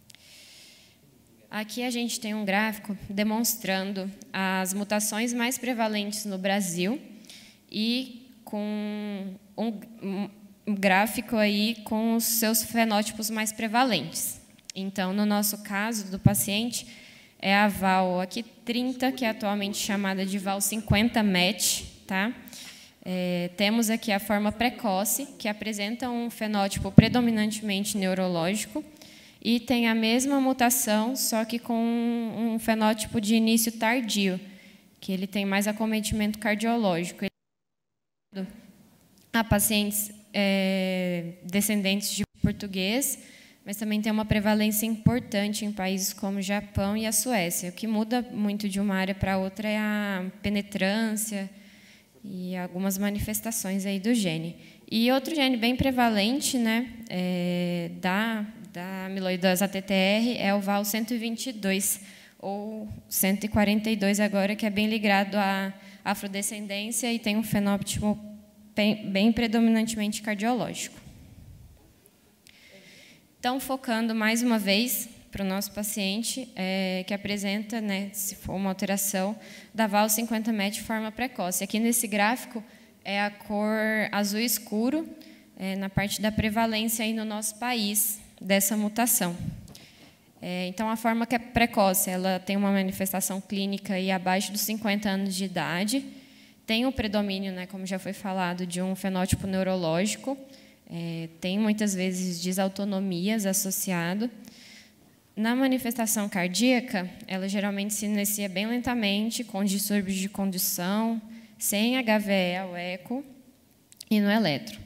Aqui a gente tem um gráfico demonstrando as mutações mais prevalentes no Brasil e com um, um gráfico aí com os seus fenótipos mais prevalentes. Então, no nosso caso do paciente, é a V A L aqui trinta, que é atualmente chamada de V A L cinquenta M A T C, tá? É, temos aqui a forma precoce, que apresenta um fenótipo predominantemente neurológico e tem a mesma mutação, só que com um fenótipo de início tardio, que ele tem mais acometimento cardiológico. há pacientes é, descendentes de português, mas também tem uma prevalência importante em países como o Japão e a Suécia. O que muda muito de uma área para outra é a penetrância e algumas manifestações aí do gene. E outro gene bem prevalente, né, é, da, da amiloidose A T T R é o V A L cento e vinte e dois, ou cento e quarenta e dois agora, que é bem ligado à afrodescendência e tem um fenótipo bem, bem predominantemente cardiológico. Então, focando mais uma vez para o nosso paciente, é, que apresenta, né, se for uma alteração, da V A L cinquenta M E T de forma precoce. Aqui nesse gráfico é a cor azul escuro, é, na parte da prevalência aí no nosso país dessa mutação. É, então, a forma que é precoce, ela tem uma manifestação clínica aí abaixo dos cinquenta anos de idade, tem o predomínio, né, como já foi falado, de um fenótipo neurológico, é, tem muitas vezes desautonomias associado. Na manifestação cardíaca, ela geralmente se inicia bem lentamente, com distúrbios de condução, sem H V E ao eco e no eletro.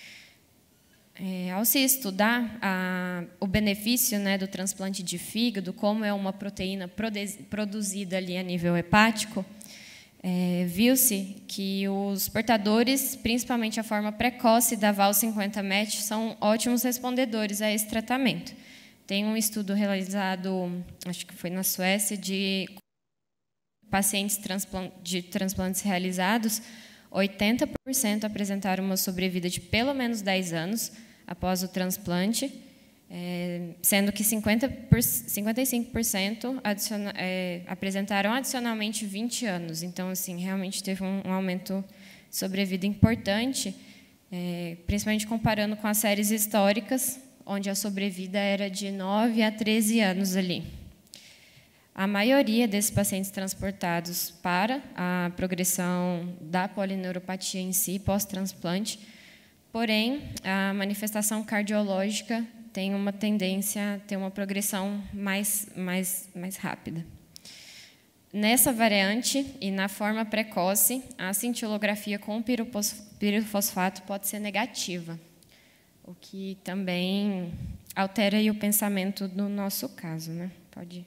É, ao se estudar a, o benefício, né, do transplante de fígado, como é uma proteína produzida ali a nível hepático, é, viu-se que os portadores, principalmente a forma precoce da V A L cinquenta M E T, são ótimos respondedores a esse tratamento. Tem um estudo realizado, acho que foi na Suécia, de pacientes de transplantes realizados, oitenta por cento apresentaram uma sobrevida de pelo menos dez anos após o transplante, é, sendo que cinquenta por, cinquenta e cinco por cento adiciona, é, apresentaram adicionalmente vinte anos. Então, assim, realmente teve um, um aumento de sobrevida importante, é, principalmente comparando com as séries históricas, onde a sobrevida era de nove a treze anos ali. A maioria desses pacientes transportados para a progressão da polineuropatia em si, pós-transplante, porém, a manifestação cardiológica tem uma tendência a ter uma progressão mais, mais, mais rápida. Nessa variante e na forma precoce, a cintilografia com pirofosfato pode ser negativa, o que também altera aí o pensamento do nosso caso, né? Pode ir.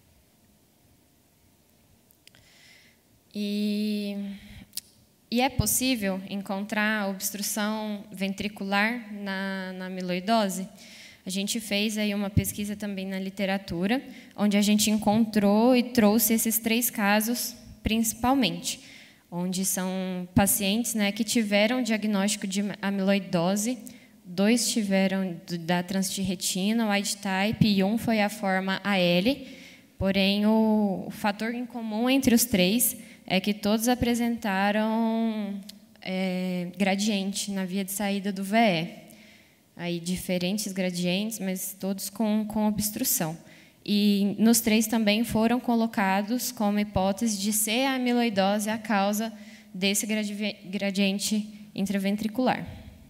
E, e é possível encontrar obstrução ventricular na, na amiloidose? A gente fez aí uma pesquisa também na literatura, onde a gente encontrou e trouxe esses três casos, principalmente, onde são pacientes, né, que tiveram diagnóstico de amiloidose, dois tiveram da transtirretina, wild type, e um foi a forma A L, porém, o, o fator em comum entre os três é que todos apresentaram é, gradiente na via de saída do V E. Aí, diferentes gradientes, mas todos com, com obstrução. E nos três também foram colocados como hipótese de ser a amiloidose a causa desse gradiente intraventricular.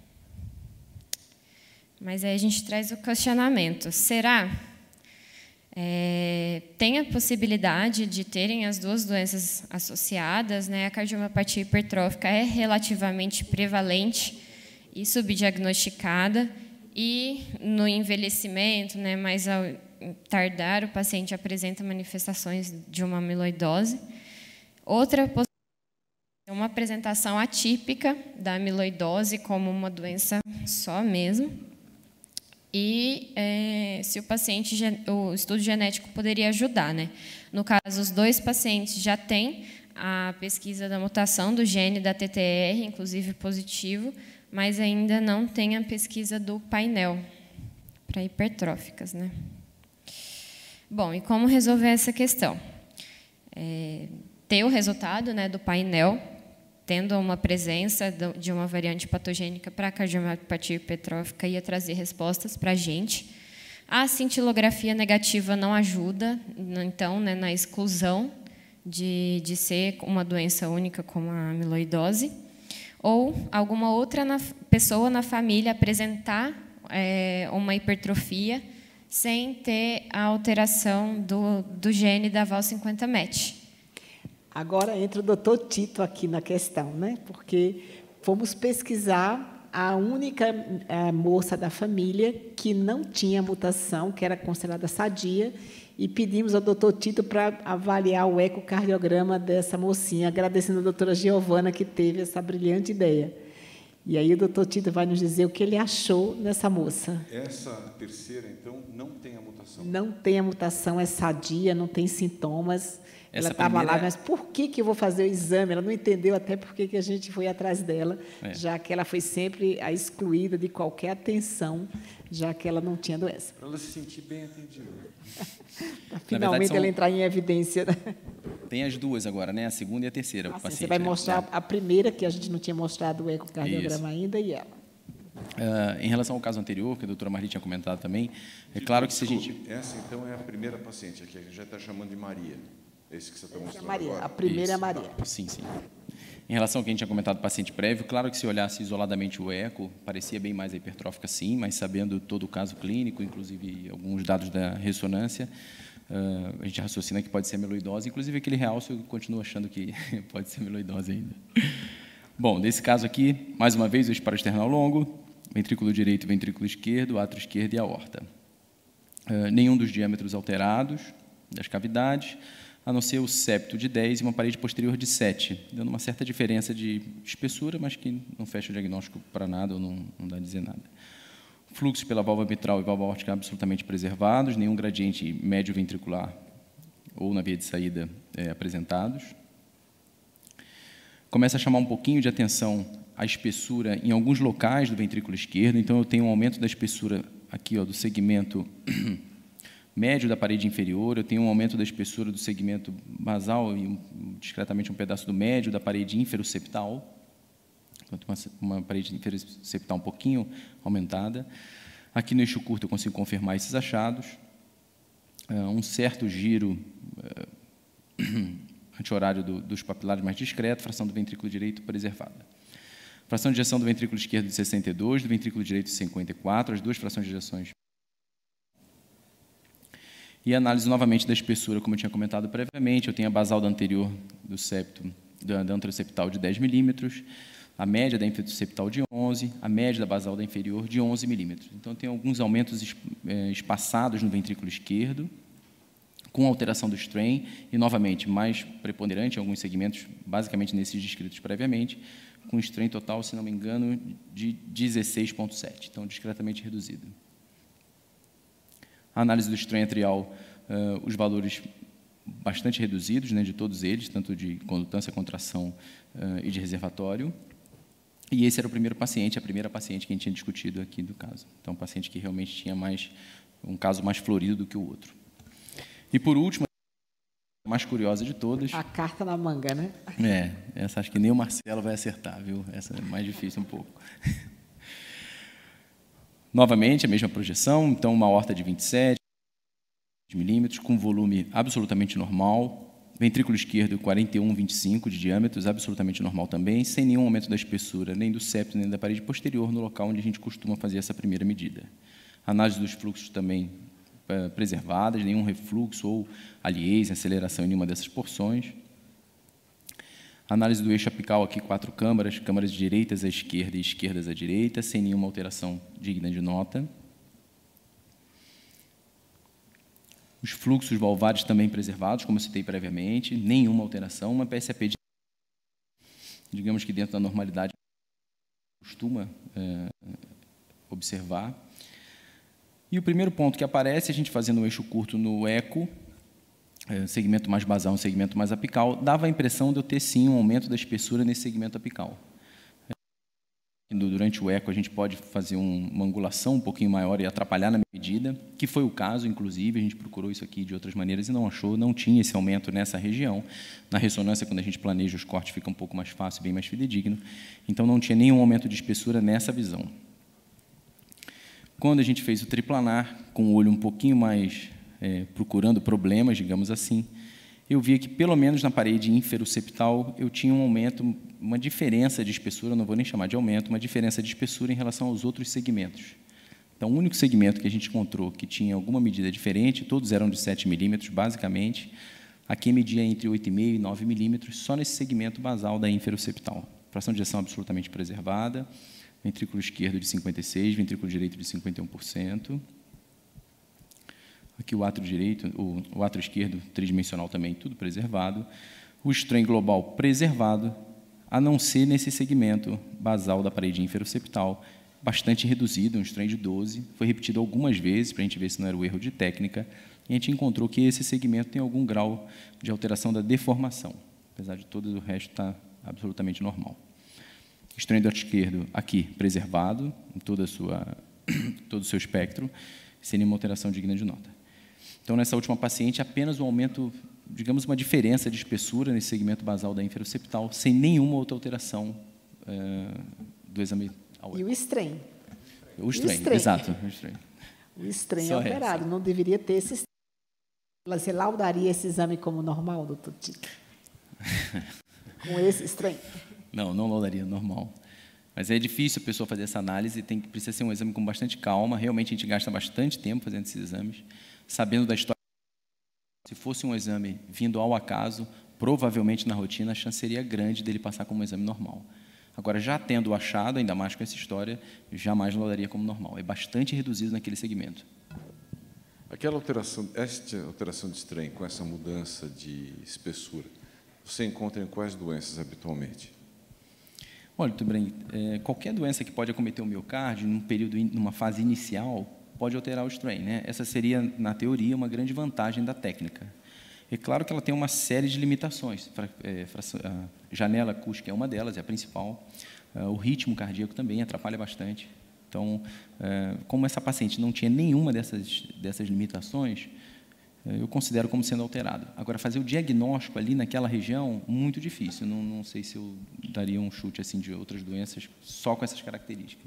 Mas aí a gente traz o questionamento. Será? É, tem a possibilidade de terem as duas doenças associadas, né? A cardiomiopatia hipertrófica é relativamente prevalente e subdiagnosticada, e no envelhecimento, né, mais ao tardar, o paciente apresenta manifestações de uma amiloidose. Outra possibilidade é uma apresentação atípica da amiloidose como uma doença só mesmo. E é, se o paciente, o estudo genético poderia ajudar, né? No caso, os dois pacientes já têm a pesquisa da mutação do gene da T T R, inclusive positivo, mas ainda não tem a pesquisa do painel para hipertróficas, né? Bom, e como resolver essa questão? É, ter o resultado, né, do painel, tendo uma presença de uma variante patogênica para a cardiomiopatia hipertrófica, ia trazer respostas para a gente. A cintilografia negativa não ajuda, então, né, na exclusão de, de ser uma doença única como a amiloidose, ou alguma outra na, pessoa na família apresentar é, uma hipertrofia sem ter a alteração do, do gene da V A L cinquenta M E T. Agora entra o doutor Tito aqui na questão, né? Porque fomos pesquisar a única a moça da família que não tinha mutação, que era considerada sadia, e pedimos ao doutor Tito para avaliar o ecocardiograma dessa mocinha, agradecendo a doutora Giovana, que teve essa brilhante ideia. E aí o doutor Tito vai nos dizer o que ele achou nessa moça. Essa terceira, então, não tem a mutação? Não tem a mutação, é sadia, não tem sintomas. Essa ela estava primeira... lá, mas por que, que eu vou fazer o exame? Ela não entendeu até por que, que a gente foi atrás dela, é. já que ela foi sempre a excluída de qualquer atenção, já que ela não tinha doença. Para ela se sentir bem atendida. Finalmente verdade, são... ela entrar em evidência. Tem as duas agora, né? A segunda e a terceira. Ah, paciente, você vai né? mostrar é. a primeira, que a gente não tinha mostrado o ecocardiograma Isso. ainda, e ela. Uh, em relação ao caso anterior, que a doutora Marli tinha comentado também, é claro que se a gente... Essa, então, é a primeira paciente aqui, a gente já está chamando de Maria. Esse que você está mostrando é Maria. agora. A primeira Isso. é a Maria. Sim, sim. Em relação ao que a gente tinha comentado do paciente prévio, claro que se olhasse isoladamente o eco, parecia bem mais hipertrófica, sim, mas sabendo todo o caso clínico, inclusive alguns dados da ressonância, uh, a gente raciocina que pode ser amiloidose, inclusive aquele realce eu continuo achando que pode ser amiloidose ainda. Bom, nesse caso aqui, mais uma vez, o eixo paraesternal longo, ventrículo direito, ventrículo esquerdo, átrio esquerdo e aorta. Uh, nenhum dos diâmetros alterados das cavidades, a não ser o septo de dez e uma parede posterior de sete, dando uma certa diferença de espessura, mas que não fecha o diagnóstico para nada, ou não, não dá a dizer nada. Fluxos pela válvula mitral e válvula aórtica absolutamente preservados, nenhum gradiente médio ventricular ou na via de saída é, apresentados. Começa a chamar um pouquinho de atenção a espessura em alguns locais do ventrículo esquerdo, então eu tenho um aumento da espessura aqui, ó, do segmento médio da parede inferior, eu tenho um aumento da espessura do segmento basal e um, discretamente um pedaço do médio da parede inferoseptal, então, uma, uma parede inferoseptal um pouquinho aumentada. Aqui no eixo curto eu consigo confirmar esses achados, uh, um certo giro uh, anti-horário do, dos papilares mais discreto, fração do ventrículo direito preservada. Fração de ejeção do ventrículo esquerdo de sessenta e dois, do ventrículo direito de cinquenta e quatro, as duas frações de ejeções. E análise novamente da espessura, como eu tinha comentado previamente, eu tenho a basal da anterior do septo, da, da anteroseptal de dez milímetros, a média da inferior de onze, a média da basal da inferior de onze milímetros. Então, eu tenho alguns aumentos espaçados no ventrículo esquerdo, com alteração do strain, e, novamente, mais preponderante em alguns segmentos, basicamente nesses descritos previamente, com strain total, se não me engano, de dezesseis vírgula sete, então, discretamente reduzido. A análise do strain atrial, uh, os valores bastante reduzidos, né, de todos eles, tanto de condutância, contração uh, e de reservatório. E esse era o primeiro paciente, a primeira paciente que a gente tinha discutido aqui do caso. Então, um paciente que realmente tinha mais, um caso mais florido do que o outro. E, por último, a mais curiosa de todas... A carta na manga, né? É, essa acho que nem o Marcelo vai acertar, viu? Essa é mais difícil um pouco. Novamente, a mesma projeção, então uma aorta de vinte e sete milímetros, com volume absolutamente normal, ventrículo esquerdo quarenta e um vírgula vinte e cinco de diâmetros, absolutamente normal também, sem nenhum aumento da espessura, nem do septo, nem da parede posterior, no local onde a gente costuma fazer essa primeira medida. Análise dos fluxos também é, preservadas, nenhum refluxo ou aliase, aceleração em nenhuma dessas porções. Análise do eixo apical aqui, quatro câmaras, câmaras direitas à esquerda e esquerdas à direita, sem nenhuma alteração digna de nota. Os fluxos valvares também preservados, como eu citei previamente, nenhuma alteração, uma P S A P de, digamos que dentro da normalidade, costuma é, observar. E o primeiro ponto que aparece, a gente fazendo um eixo curto no eco, segmento mais basal, um segmento mais apical, dava a impressão de eu ter, sim, um aumento da espessura nesse segmento apical. Durante o eco, a gente pode fazer um, uma angulação um pouquinho maior e atrapalhar na medida, que foi o caso, inclusive, a gente procurou isso aqui de outras maneiras e não achou, não tinha esse aumento nessa região. Na ressonância, quando a gente planeja os cortes, fica um pouco mais fácil, bem mais fidedigno. Então, não tinha nenhum aumento de espessura nessa visão. Quando a gente fez o triplanar, com o olho um pouquinho mais... É, procurando problemas, digamos assim, eu via que, pelo menos na parede inferoseptal, eu tinha um aumento, uma diferença de espessura, não vou nem chamar de aumento, uma diferença de espessura em relação aos outros segmentos. Então, o único segmento que a gente encontrou que tinha alguma medida diferente, todos eram de sete milímetros, basicamente, aqui media entre oito vírgula cinco e nove milímetros, só nesse segmento basal da inferoseptal, fração de ejeção absolutamente preservada, ventrículo esquerdo de cinquenta e seis por cento, ventrículo direito de cinquenta e um por cento. Aqui o átrio direito, o, o átrio esquerdo tridimensional também, tudo preservado. O strain global preservado, a não ser nesse segmento basal da parede inferoceptal, bastante reduzido, um strain de doze, foi repetido algumas vezes para a gente ver se não era o erro de técnica, e a gente encontrou que esse segmento tem algum grau de alteração da deformação, apesar de todo o resto estar absolutamente normal. Strain do esquerdo aqui preservado, em toda a sua, todo o seu espectro, sem nenhuma alteração digna de nota. Então, nessa última paciente, apenas um aumento, digamos, uma diferença de espessura nesse segmento basal da inferoceptal, sem nenhuma outra alteração é, do exame ao E o strain? O strain, exato. O strain, o strain é alterado, essa. Não deveria ter esse strain. Você laudaria esse exame como normal, doutor Tito? Com esse strain? Não, não laudaria normal. Mas é difícil a pessoa fazer essa análise, tem que precisa ser um exame com bastante calma. Realmente, a gente gasta bastante tempo fazendo esses exames, sabendo da história. Se fosse um exame vindo ao acaso, provavelmente na rotina, a chance seria grande dele passar como um exame normal. Agora, já tendo achado, ainda mais com essa história, jamais laudaria como normal. É bastante reduzido naquele segmento. Aquela alteração, esta alteração de strain, com essa mudança de espessura, você encontra em quais doenças habitualmente? Olha, Tubrem, é, qualquer doença que pode acometer o miocárdio, num período, numa fase inicial, pode alterar o strain, né? Essa seria, na teoria, uma grande vantagem da técnica. É claro que ela tem uma série de limitações. A janela acústica é uma delas, é a principal. O ritmo cardíaco também atrapalha bastante. Então, como essa paciente não tinha nenhuma dessas, dessas limitações, eu considero como sendo alterado. Agora, fazer o diagnóstico ali naquela região, muito difícil. Não, não sei se eu daria um chute assim de outras doenças só com essas características.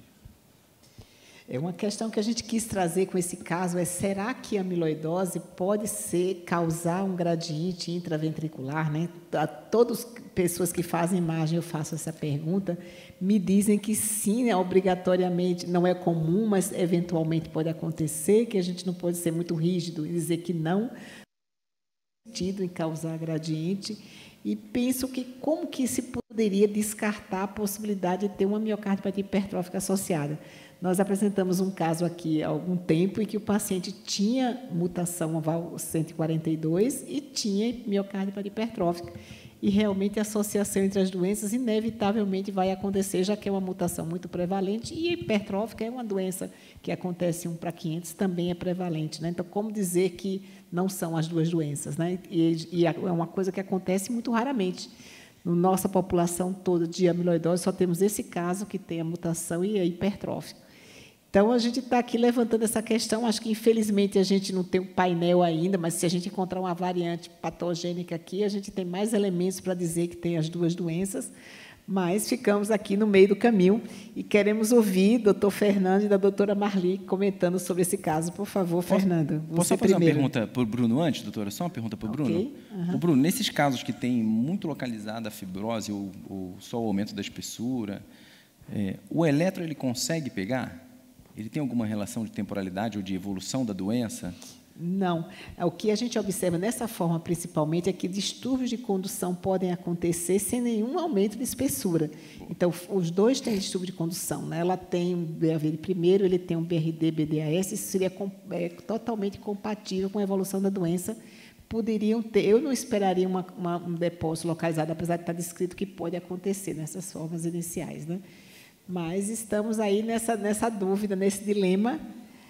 É uma questão que a gente quis trazer com esse caso é, será que a amiloidose pode ser, causar um gradiente intraventricular? Né? A todas as pessoas que fazem imagem, eu faço essa pergunta, me dizem que sim, né, obrigatoriamente, não é comum, mas eventualmente pode acontecer, que a gente não pode ser muito rígido e dizer que não, sentido em causar gradiente. E penso que como que se poderia descartar a possibilidade de ter uma miocardiopatia hipertrófica associada. Nós apresentamos um caso aqui há algum tempo em que o paciente tinha mutação oval cento e quarenta e dois e tinha miocardiopatia hipertrófica. E realmente a associação entre as doenças inevitavelmente vai acontecer, já que é uma mutação muito prevalente, e a hipertrófica é uma doença que acontece um para quinhentos, também é prevalente. Né? Então, como dizer que não são as duas doenças? Né? E, e é uma coisa que acontece muito raramente. Na nossa população toda de amiloidose, só temos esse caso que tem a mutação e a hipertrófica. Então, a gente está aqui levantando essa questão. Acho que, infelizmente, a gente não tem um painel ainda, mas se a gente encontrar uma variante patogênica aqui, a gente tem mais elementos para dizer que tem as duas doenças, mas ficamos aqui no meio do caminho e queremos ouvir o doutor Fernando e da doutora Marli comentando sobre esse caso. Por favor, posso, Fernando. Posso só fazer primeiro. uma pergunta para o Bruno antes, doutora? Só uma pergunta para o Bruno. Okay. Uhum. O Bruno, nesses casos que tem muito localizada a fibrose ou, ou só o aumento da espessura, é, o eletro ele consegue pegar? Ele tem alguma relação de temporalidade ou de evolução da doença? Não. O que a gente observa nessa forma, principalmente, é que distúrbios de condução podem acontecer sem nenhum aumento de espessura. Então, os dois têm distúrbio de condução. Né? Ela tem um B A V primeiro, ele tem um B R D, B D A S, isso seria é, totalmente compatível com a evolução da doença. Poderiam ter, eu não esperaria uma, uma, um depósito localizado, apesar de estar descrito que pode acontecer nessas formas iniciais, né? Mas estamos aí nessa, nessa dúvida, nesse dilema,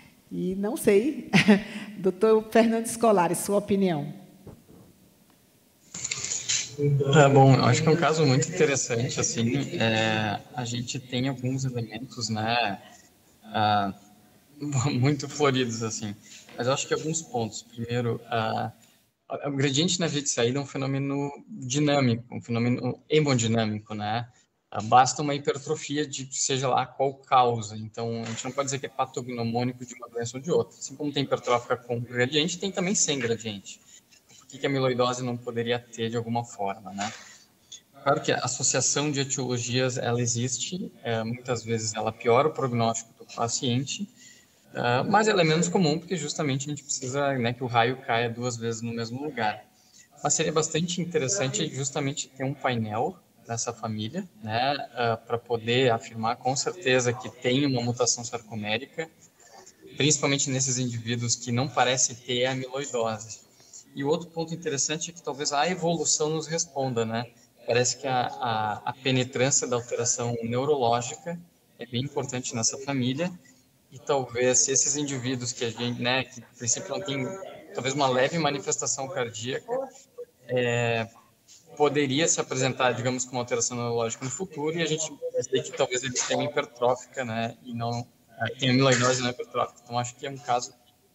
e não sei. Doutor Fernando Scolari, sua opinião. Tá bom, eu acho que é um caso muito interessante. Assim, é, a gente tem alguns elementos, né, ah, muito floridos, assim, mas eu acho que alguns pontos. Primeiro, ah, o gradiente na via de saída é um fenômeno dinâmico, um fenômeno hemodinâmico, né? Basta uma hipertrofia de seja lá qual causa. Então, a gente não pode dizer que é patognomônico de uma doença ou de outra. Assim como tem hipertrófica com gradiente, tem também sem gradiente. Por que a amiloidose não poderia ter de alguma forma, né? Claro que a associação de etiologias, ela existe. É, muitas vezes ela piora o prognóstico do paciente, é, mas ela é menos comum porque justamente a gente precisa, né, que o raio caia duas vezes no mesmo lugar. Mas seria bastante interessante justamente ter um painel nessa família, né, uh, para poder afirmar com certeza que tem uma mutação sarcomérica, principalmente nesses indivíduos que não parecem ter amiloidose. E o outro ponto interessante é que talvez a evolução nos responda, né? Parece que a, a, a penetrância da alteração neurológica é bem importante nessa família, e talvez se esses indivíduos que a gente, né, que a princípio não tem talvez uma leve manifestação cardíaca, é, poderia se apresentar, digamos, com uma alteração neurológica no futuro, e a gente vê que talvez eles tenham hipertrófica, né, e não tem amiloidose não hipertrófica. Então acho que é um caso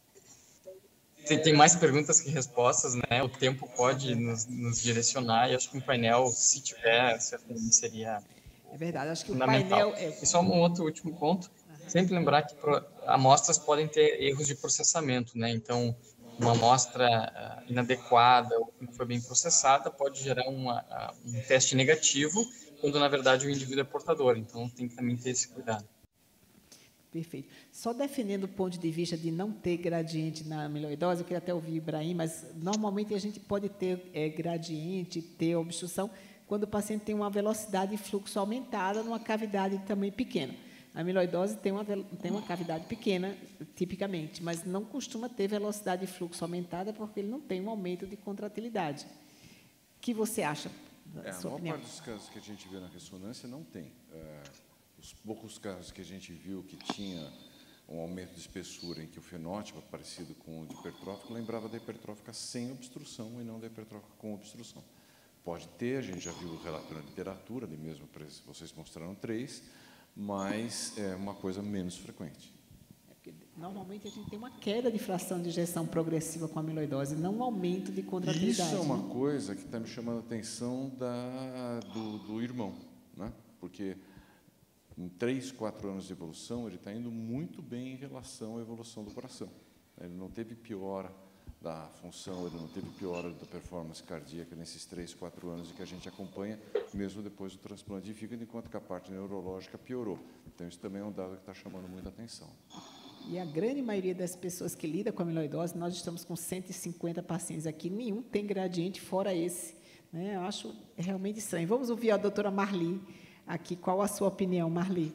Tem, tem mais perguntas que respostas, né? O tempo pode nos, nos direcionar, e acho que um painel, se tiver, certamente seria É verdade, acho que o fundamental. painel... É... E só um outro último ponto, uhum. Sempre lembrar que pro, amostras podem ter erros de processamento, né? Então, uma amostra uh, inadequada ou que não foi bem processada pode gerar uma, uh, um teste negativo, quando, na verdade, o indivíduo é portador. Então, tem que também ter esse cuidado. Perfeito. Só defendendo o ponto de vista de não ter gradiente na amiloidose, eu queria até ouvir o Ibrahim, mas normalmente a gente pode ter é, gradiente, ter obstrução, quando o paciente tem uma velocidade de fluxo aumentada numa cavidade também pequena. A amiloidose tem uma, tem uma cavidade pequena, tipicamente, mas não costuma ter velocidade de fluxo aumentada porque ele não tem um aumento de contratilidade. O que você acha? É, a maior parte dos casos que a gente vê na ressonância não tem. É... Os poucos casos que a gente viu que tinha um aumento de espessura em que o fenótipo, parecido com o de hipertrófico, lembrava da hipertrófica sem obstrução e não da hipertrófica com obstrução. Pode ter, a gente já viu o relato na literatura, ali mesmo, vocês mostraram três, mas é uma coisa menos frequente. É normalmente a gente tem uma queda de fração de ejeção progressiva com a amiloidose, não um aumento de contratilidade. Isso é uma coisa que está me chamando a atenção da, do, do irmão, né? Porque em três, quatro anos de evolução, ele está indo muito bem em relação à evolução do coração. Ele não teve piora da função, ele não teve piora da performance cardíaca nesses três, quatro anos que a gente acompanha, mesmo depois do transplante de fígado, enquanto que a parte neurológica piorou. Então, isso também é um dado que está chamando muita atenção. E a grande maioria das pessoas que lidam com amiloidose, nós estamos com cento e cinquenta pacientes aqui, nenhum tem gradiente fora esse, né? Eu acho realmente estranho. Vamos ouvir a doutora Marli aqui. Qual a sua opinião, Marli?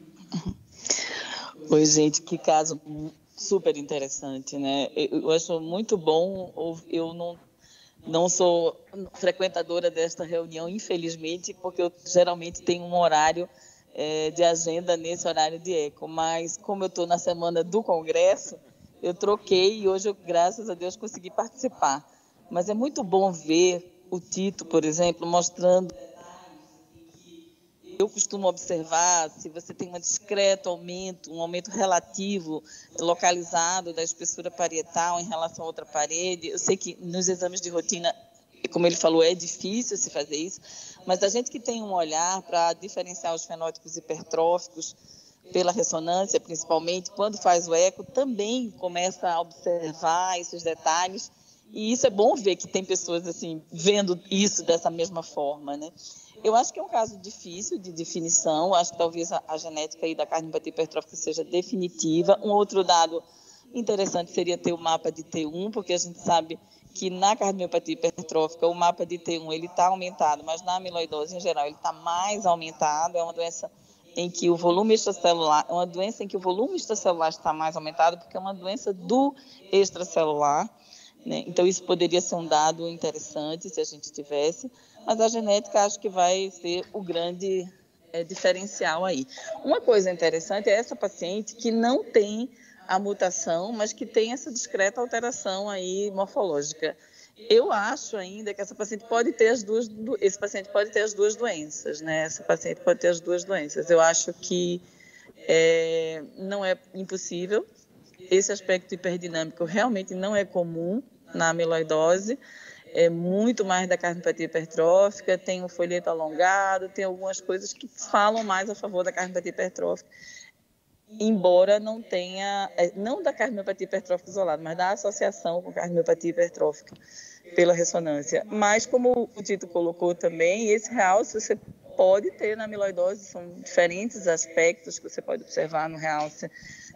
Oi, gente, que caso super interessante, né? Eu acho muito bom, eu não, não sou frequentadora desta reunião, infelizmente, porque eu geralmente tenho um horário é, de agenda nesse horário de eco, mas como eu estou na semana do Congresso, eu troquei e hoje, eu, graças a Deus, consegui participar. Mas é muito bom ver o Tito, por exemplo, mostrando... Eu costumo observar se você tem um discreto aumento, um aumento relativo, localizado da espessura parietal em relação a outra parede. Eu sei que nos exames de rotina, como ele falou, é difícil se fazer isso, mas a gente que tem um olhar para diferenciar os fenótipos hipertróficos pela ressonância, principalmente, quando faz o eco, também começa a observar esses detalhes. E isso é bom ver que tem pessoas assim vendo isso dessa mesma forma, né? Eu acho que é um caso difícil de definição, acho que talvez a, a genética aí da cardiomiopatia hipertrófica seja definitiva. Um outro dado interessante seria ter o mapa de T um, porque a gente sabe que na cardiomiopatia hipertrófica o mapa de T um ele está aumentado, mas na amiloidose em geral ele está mais aumentado, é uma doença em que o volume extracelular, é uma doença em que o volume extracelular está mais aumentado, porque é uma doença do extracelular, né? Então isso poderia ser um dado interessante se a gente tivesse, mas a genética acho que vai ser o grande é, diferencial aí. Uma coisa interessante é essa paciente que não tem a mutação, mas que tem essa discreta alteração aí morfológica. Eu acho ainda que essa paciente pode ter as duas, esse paciente pode ter as duas doenças, né? Essa paciente pode ter as duas doenças. Eu acho que é, não é impossível. Esse aspecto hiperdinâmico realmente não é comum na amiloidose. É muito mais da cardiomiopatia hipertrófica, tem um folheto alongado, tem algumas coisas que falam mais a favor da cardiomiopatia hipertrófica, embora não tenha, não da cardiomiopatia hipertrófica isolada, mas da associação com cardiomiopatia hipertrófica pela ressonância. Mas, como o Tito colocou também, esse realce você pode ter na amiloidose, são diferentes aspectos que você pode observar no realce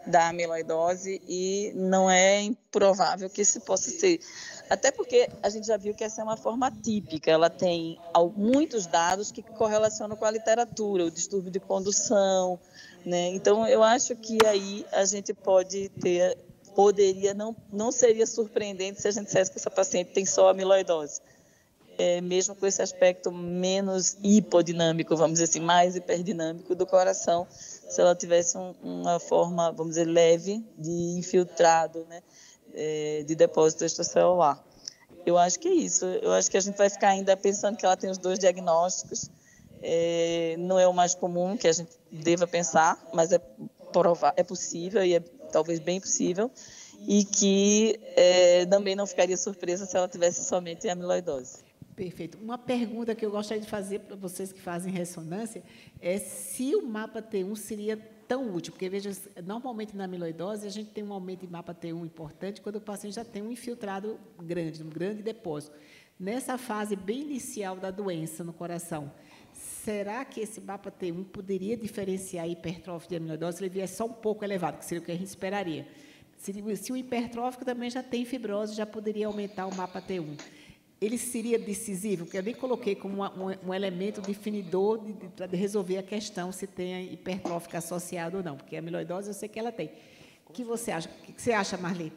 da amiloidose e não é improvável que isso possa ser. Até porque a gente já viu que essa é uma forma típica, ela tem muitos dados que correlacionam com a literatura, o distúrbio de condução, né? Então, eu acho que aí a gente pode ter, poderia, não, não seria surpreendente se a gente dissesse que essa paciente tem só amiloidose. É, mesmo com esse aspecto menos hipodinâmico, vamos dizer assim, mais hiperdinâmico do coração, se ela tivesse um, uma forma, vamos dizer, leve de infiltrado, né, é, de depósito extracelular. Eu acho que é isso. Eu acho que a gente vai ficar ainda pensando que ela tem os dois diagnósticos. É, não é o mais comum que a gente deva pensar, mas é, provar, é possível e é talvez bem possível, e que é, também não ficaria surpresa se ela tivesse somente amiloidose. Perfeito. Uma pergunta que eu gostaria de fazer para vocês que fazem ressonância é se o mapa T um seria tão útil, porque, veja, normalmente na amiloidose a gente tem um aumento de mapa T um importante quando o paciente já tem um infiltrado grande, um grande depósito. Nessa fase bem inicial da doença no coração, será que esse mapa T um poderia diferenciar a hipertrófica de amiloidose se ele vier só um pouco elevado, que seria o que a gente esperaria? Se, se o hipertrófico também já tem fibrose, já poderia aumentar o mapa T um. Ele seria decisivo, porque eu nem coloquei como uma, um, um elemento definidor de, de, de resolver a questão se tem a hipertrófica associada ou não, porque a amiloidose eu sei que ela tem. O que você acha? O que você acha, Marli?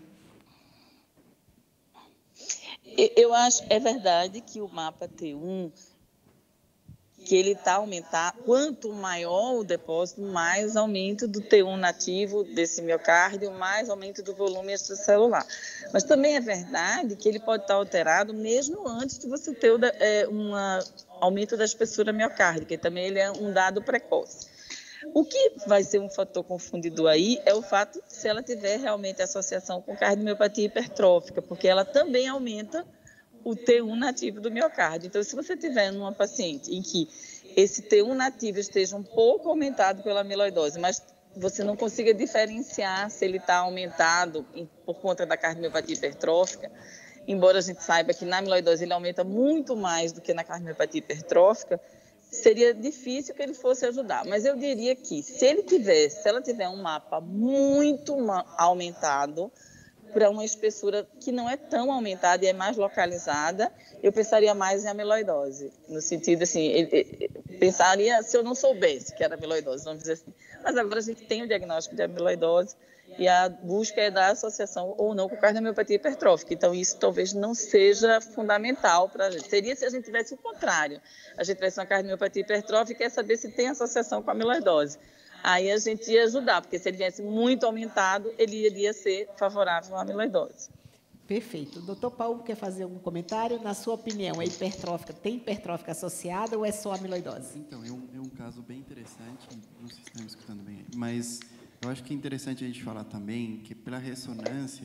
Eu acho, é verdade que o mapa T um, que ele está aumentando, quanto maior o depósito, mais aumento do T um nativo desse miocárdio, mais aumento do volume extracelular. Mas também é verdade que ele pode estar alterado mesmo antes de você ter um é, aumento da espessura miocárdica, e também ele é um dado precoce. O que vai ser um fator confundidor aí é o fato se ela tiver realmente associação com cardiomiopatia hipertrófica, porque ela também aumenta o T um nativo do miocárdio. Então, se você tiver numa paciente em que esse T um nativo esteja um pouco aumentado pela amiloidose, mas você não consiga diferenciar se ele está aumentado por conta da cardiomiopatia hipertrófica, embora a gente saiba que na amiloidose ele aumenta muito mais do que na cardiomiopatia hipertrófica, seria difícil que ele fosse ajudar. Mas eu diria que se ele tiver, se ela tiver um mapa muito aumentado, para uma espessura que não é tão aumentada e é mais localizada, eu pensaria mais em amiloidose, no sentido assim, ele, ele, pensaria se eu não soubesse que era amiloidose, vamos dizer assim. Mas agora a gente tem o diagnóstico de amiloidose e a busca é da associação ou não com cardiomiopatia hipertrófica, então isso talvez não seja fundamental para a gente. Seria se a gente tivesse o contrário, a gente tivesse uma cardiomiopatia hipertrófica e quer saber se tem associação com a amiloidose. Aí a gente ia ajudar, porque se ele viesse muito aumentado, ele iria ser favorável à amiloidose. Perfeito. Doutor Paulo, quer fazer algum comentário? Na sua opinião, é hipertrófica, tem hipertrófica associada ou é só amiloidose? Então, é um, é um caso bem interessante, não sei se estão me escutando bem, mas eu acho que é interessante a gente falar também que pela ressonância,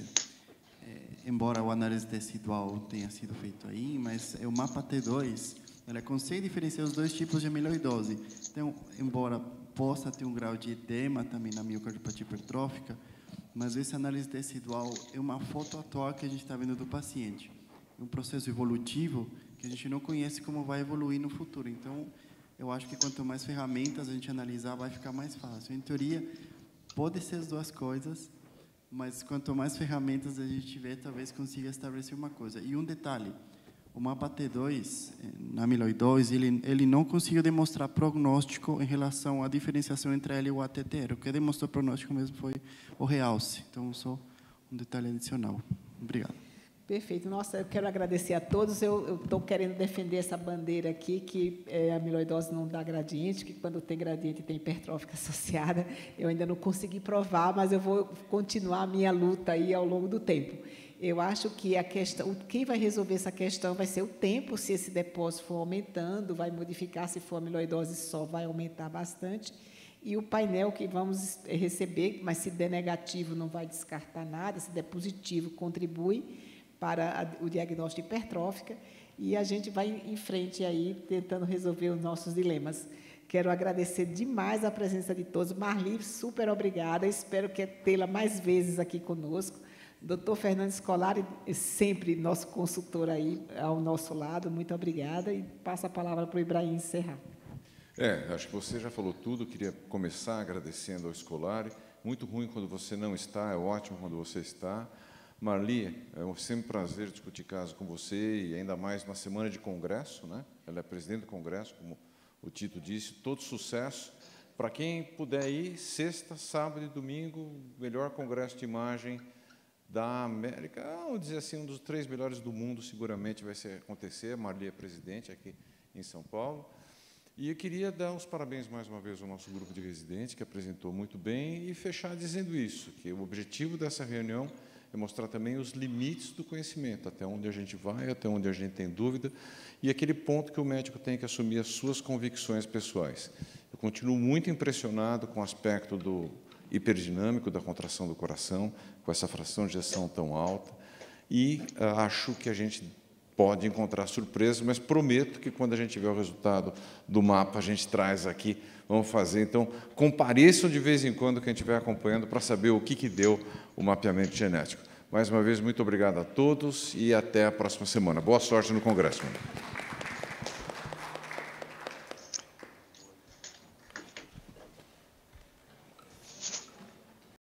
é, embora o análise tecidual tenha sido feito aí, mas é o mapa T dois, ela consegue diferenciar os dois tipos de amiloidose. Então, embora possa ter um grau de edema também na miocardiopatia hipertrófica, mas essa análise tecidual é uma foto atual que a gente está vendo do paciente. É um processo evolutivo que a gente não conhece como vai evoluir no futuro. Então, eu acho que quanto mais ferramentas a gente analisar, vai ficar mais fácil. Em teoria, pode ser as duas coisas, mas quanto mais ferramentas a gente tiver, talvez consiga estabelecer uma coisa. E um detalhe, o mapa T dois, na amiloidose, ele, ele não conseguiu demonstrar prognóstico em relação à diferenciação entre ela e o A T T R. O que demonstrou prognóstico mesmo foi o realce. Então, só um detalhe adicional. Obrigado. Perfeito. Nossa, eu quero agradecer a todos. Eu estou querendo defender essa bandeira aqui, que é, a amiloidose não dá gradiente, que quando tem gradiente tem hipertrófica associada. Eu ainda não consegui provar, mas eu vou continuar a minha luta aí ao longo do tempo. Eu acho que a questão, quem vai resolver essa questão vai ser o tempo, se esse depósito for aumentando, vai modificar, se for amiloidose só, vai aumentar bastante. E o painel que vamos receber, mas se der negativo não vai descartar nada, se der positivo contribui para a, o diagnóstico de hipertrófica, e a gente vai em frente aí, tentando resolver os nossos dilemas. Quero agradecer demais a presença de todos. Marli, super obrigada, espero que tê-la mais vezes aqui conosco. Doutor Fernando Scolari, sempre nosso consultor aí ao nosso lado, muito obrigada, e passo a palavra para o Ibrahim encerrar. É, acho que você já falou tudo, queria começar agradecendo ao Scolari muito ruim quando você não está, é ótimo quando você está. Marli, é sempre um prazer discutir caso com você, e ainda mais na semana de congresso, né? Ela é presidente do congresso, como o Tito disse, todo sucesso. Para quem puder ir, sexta, sábado e domingo, melhor congresso de imagem da América, vamos dizer assim, um dos três melhores do mundo, seguramente vai ser, acontecer. A Marli é presidente aqui em São Paulo. E eu queria dar os parabéns mais uma vez ao nosso grupo de residentes, que apresentou muito bem, e fechar dizendo isso, que o objetivo dessa reunião é mostrar também os limites do conhecimento, até onde a gente vai, até onde a gente tem dúvida, e aquele ponto que o médico tem que assumir as suas convicções pessoais. Eu continuo muito impressionado com o aspecto do hiperdinâmico, da contração do coração, com essa fração de ejeção tão alta, e uh, acho que a gente pode encontrar surpresas, mas prometo que, quando a gente tiver o resultado do mapa, a gente traz aqui, vamos fazer. Então, compareçam de vez em quando, quem estiver acompanhando, para saber o que, que deu o mapeamento genético. Mais uma vez, muito obrigado a todos e até a próxima semana. Boa sorte no Congresso.